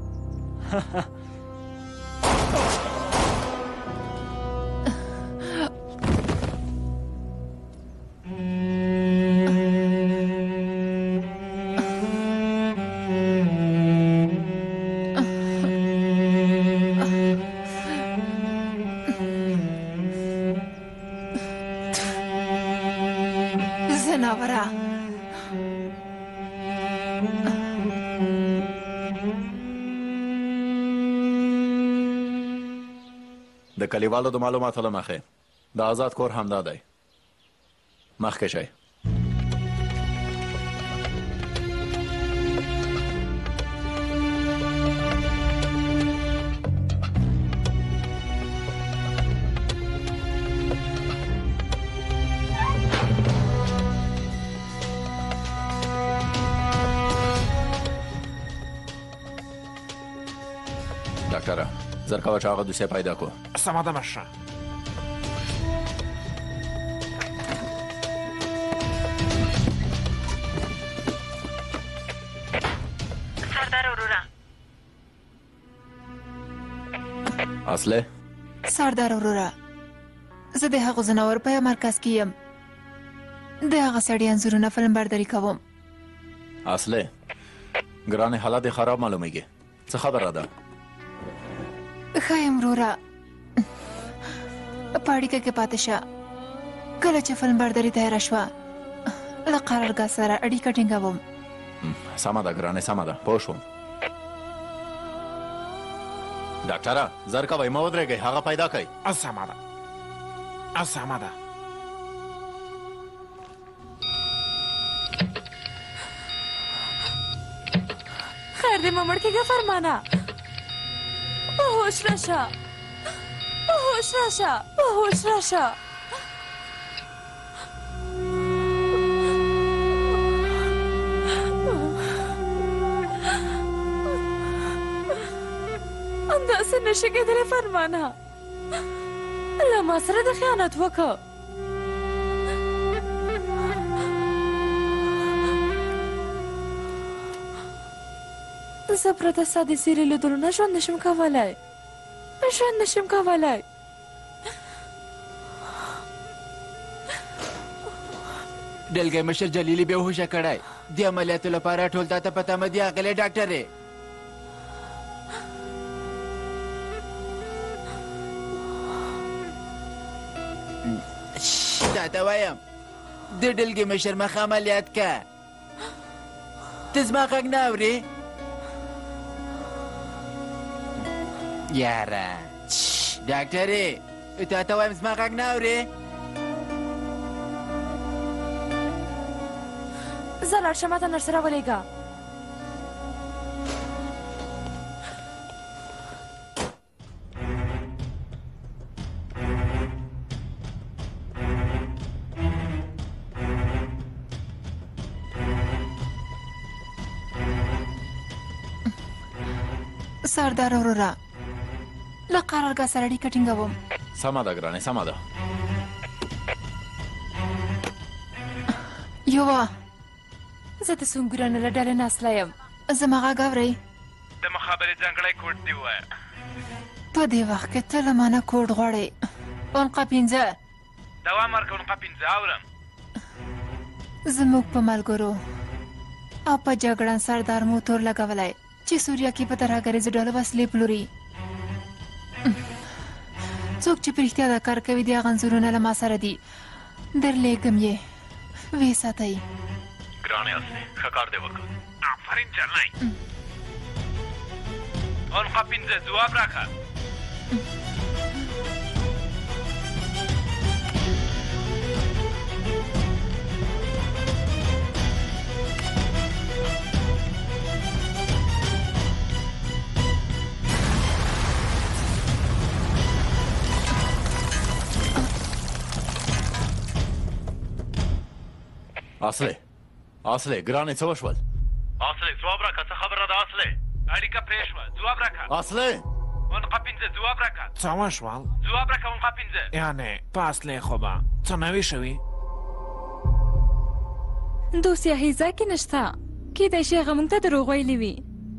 زناوره د کلیوالو د معلوماتو له مخې د آزاد کور همدا دی مخکې شئ ډاکټره زر کوه چې هغه دوسیه پیدا کړو سمه ده ماشه اصله سردار وروره زه د هغو ځناور په مرکز کې یم د هغه سړي انځورونه فلم برداري کوم اصله ګرانې حالات خراب معلومیږي څه خبره ده ښه یم وروره په اړیکه کې پاتې شه کله چې فلم برداري تیاره شوه له قرارګاه سره اړیکه ټینګوم سمه ده ګرانې سمه ده پوه شوم ډاکټره زر کوئ مه ودرېږئ هغه پیدا کړئ سمه ده سمه ده خیر دې مه مړ کېږه فرمانه په هوش راشه په هوش راشه په هوش راشه داسې نشي کېدلی فرمانه له ما سره د خیانت وکړه زه پرته ستا د څېرې لیدلو نه ژوند نشم کولی ډلګی مشر جلیلي بېهوشه کړی د عملیاتو لپاره ټول تا ته په تمه دي اغلی ډاکټرې تا ته وایم د ډلګي مشر مخ عملیات که ته زما غږ نه اورې یاره ډاکټرې تا ته وایم زما غږ نه اورې زه لاړ شه ماته نرس راولېږه سردار وروره له قرارګاه سره اړیکه ټینګوم سمه ده ګرانې سمه ده یوه زه د سونګریانو له ډلې ناسله یم زما غږ اورئ د مخابرې ځانګړی کوډ دې ووایه په دې وخت کې ته له مانه کوډ غواړې عنقه 15 دوام ورکړه عنقه 15 اورم زموږ په ملګرو او په جګړن سردار مو تور لګولی چې سوریا کې په ترهګریزو ډلو وسلې پلوري څوک چې په رښتیا دا کار کوي د هغه انځورونه له ما سره دي درلیږم یې ویې ساتئ ګرانې اصلي ښه کار دې وکړ آفرین جلنی عنقه 15 ځواب راکړه اصله ګرانې څه وشول اصلي ځواب راکړه څه خبره ده اصلي اړیکه پرې شوه ځواب راکړه اصله عنقه 15 ځواب راکړه څه وشول ځواب راکړه عنقه 15 یعنې په اصلي خو به څه نوي شوي دوسیه هیڅ کې نشته کیدای شي هغه موږ ته دروغ ویلي وي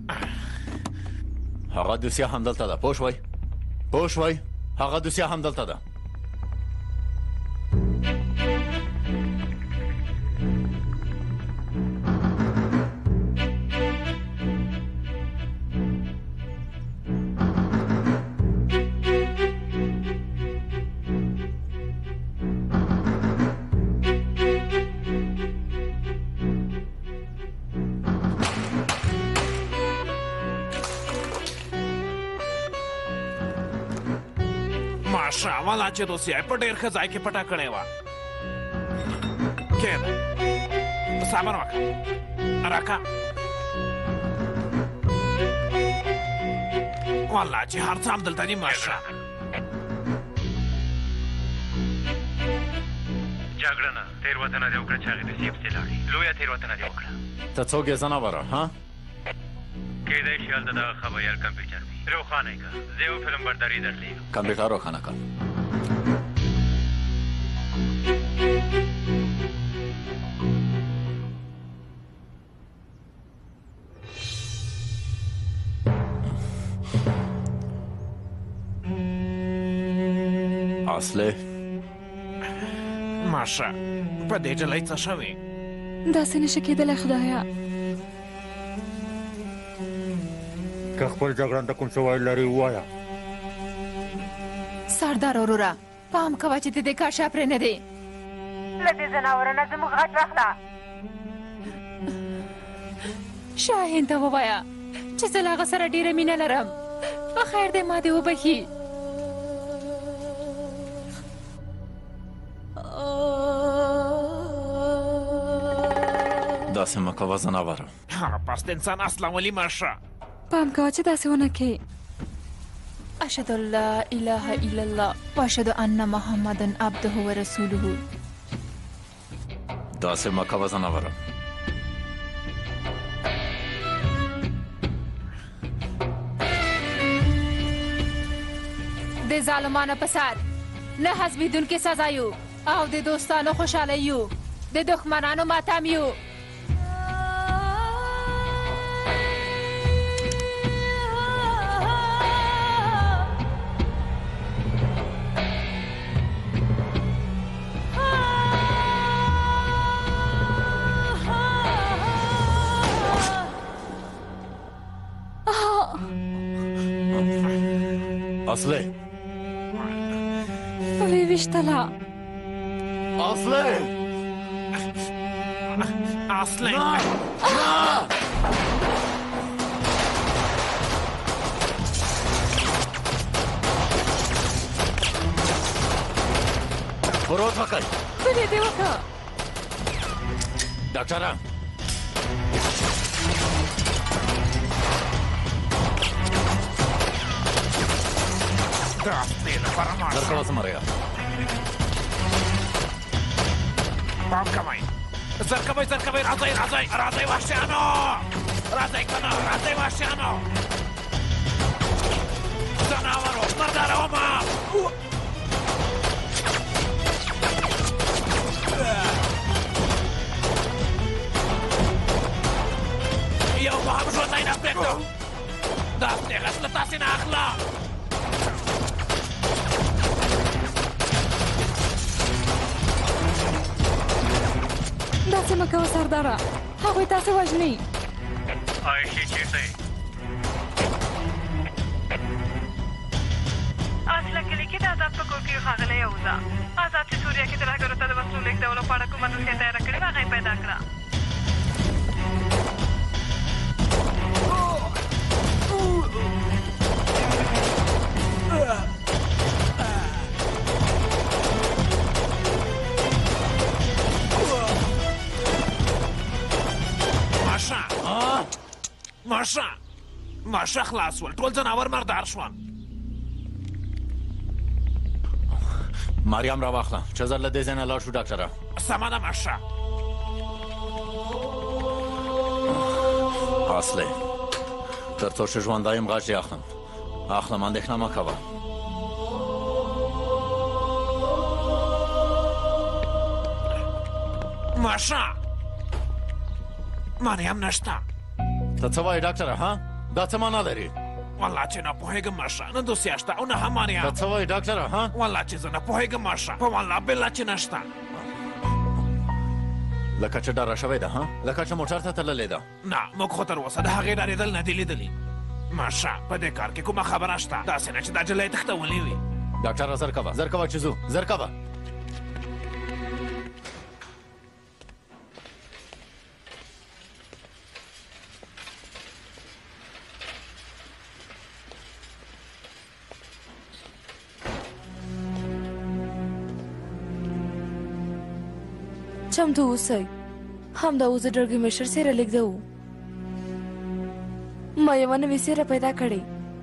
هغه دوسیه همدلته ده پوه شوئ هغه دوسیه همدلته ده ماشاءالله چې دوسیه په ډېر ښه ځای کې پټه کړې وه کښېنه صبر وکړه راکه والله چې هر څه همدلته دي ماشه جګړنه تېروتنه دې وکړه چې هغې د سیب پسې لاړې لویه تېروتنه دې وکړه ته څوک یې ځناوره ها کېدای شي هلته دغه خبریال کمپیوټر وي روښانه یې کړه زه یو فلم برداري درلیږم کمپیوټر روښانه کړه اصلي ماشه په دې جلۍ څه شوي؟ داسې نشي کېدلی خدایا. که خپل جګړن ته کوم څه ویل لري ووایه. سردار وروره پام کوه چې د دې کار شا پرې نه دی. له دې ځناوره نه زموږ غږ واخله. شاهین ته ووایه چې زه له هغه سره ډېره مینه لرم. په خیر دی ما دې وبخي. داسې مه کوه ځناوره. هغه پاس د انسان اصلا ولي ماشه. پام کوه چې داسې ونه کې. اشهد ان لا اله الا الله واشهد ان محمدا عبده ورسوله. داسې مه کوه ځناوره. د ظالمانو په سر نه حسبېدونکې سزا یو او د دوستانو خوشحاله یو د دښمنانو ماتم یو. اصلي ویشتله. اصلي اصلي فروت وکړئ. ولې دې وکړه؟ ډاکټره درکوه زمریا. پام کوئ زر کوئ راځئ راځئ وحشیانو راځئ کنه راځئ وحشیانو ځناورو مرداره ومه. یو به هم ژوندی نه پرېږدو. دا سنېغس له تاسې نه اخله. داسې مه کوه سرداره، هغوی تاسې وژني. عایشې چېرته یې؟ اصله کلي کې د آزاد په کور کې ښاغلی یوزه آزاد چې سوریه کې ترهګرو ته د وسلو لېږدولو په اړه کومه دوسیه تیاره کړې وه هغه یې پیدا کړه. ماشه خلاص ول ټول ځناور مردار شول. مریم را واخله چې زر له دې ځای نه لاړ شو. ډاکټره سمه ده ماشه. اصلي تر څو چې ژوندی یم غږ دې اخلم اندېښنه مه کوه. ماشه مریم نشته. ته څه وایې ډاکټره ها؟ دا څه معنا لري؟ والله چې نه پوهېږم ماشه نه دوسیه شته او نه هم مریم. ته څه وایې ډاکټره ها؟ والله چې زه نه پوهېږم ماشه په والله بالله چې نشته. لکه چې ډاره شوې ده ها؟ لکه چې موټر ته تللې ده. نه موږ خو تر اوسه د هغې ډارېدل نه دي لیدلي. ماشه په دې کار کې کومه خبره شته؟ داسې نه چې دا جلۍ تښتولې وي. ډاکټره زر کوه چې ځو زر کوه. چمتو اوسئ. همدا اوس د ډلګي مشر څېره لېږدوو. ما یوه نوې څېره پیدا کړې.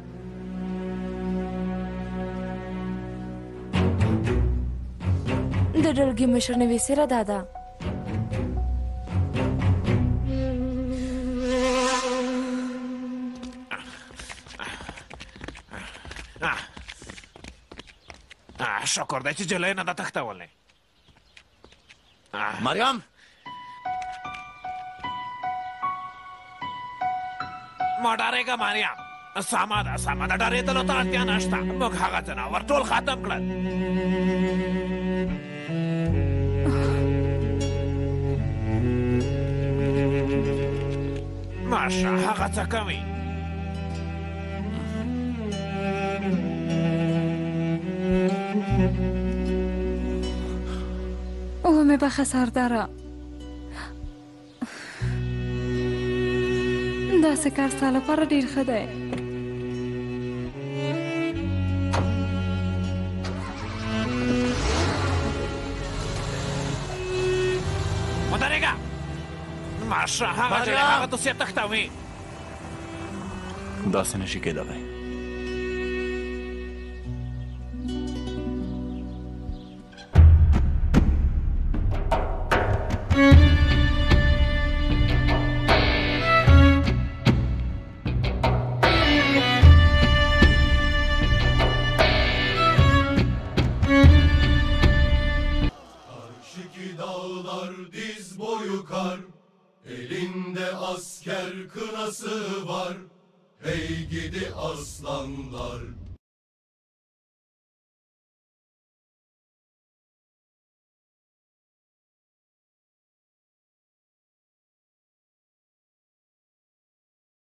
د ډلګي مشر نوې څېره دا ده. شکر دی چې جلۍ نه ده تښتولې. مریم ما ډارېږه مریم. سامان ډارېدلو ته اړتیا نشته موږ هغه ځناور ټول ختم کړل ماشه هغه څه کوي اوه مې بخه سرداره داسې کار ستا لپاره ډېر ښه دی ودرېږه ماشه هغه جړې هغه دوسیه تښتوي داسې نشي کېدلی Elinde asker kınası var. Hey gidi aslanlar.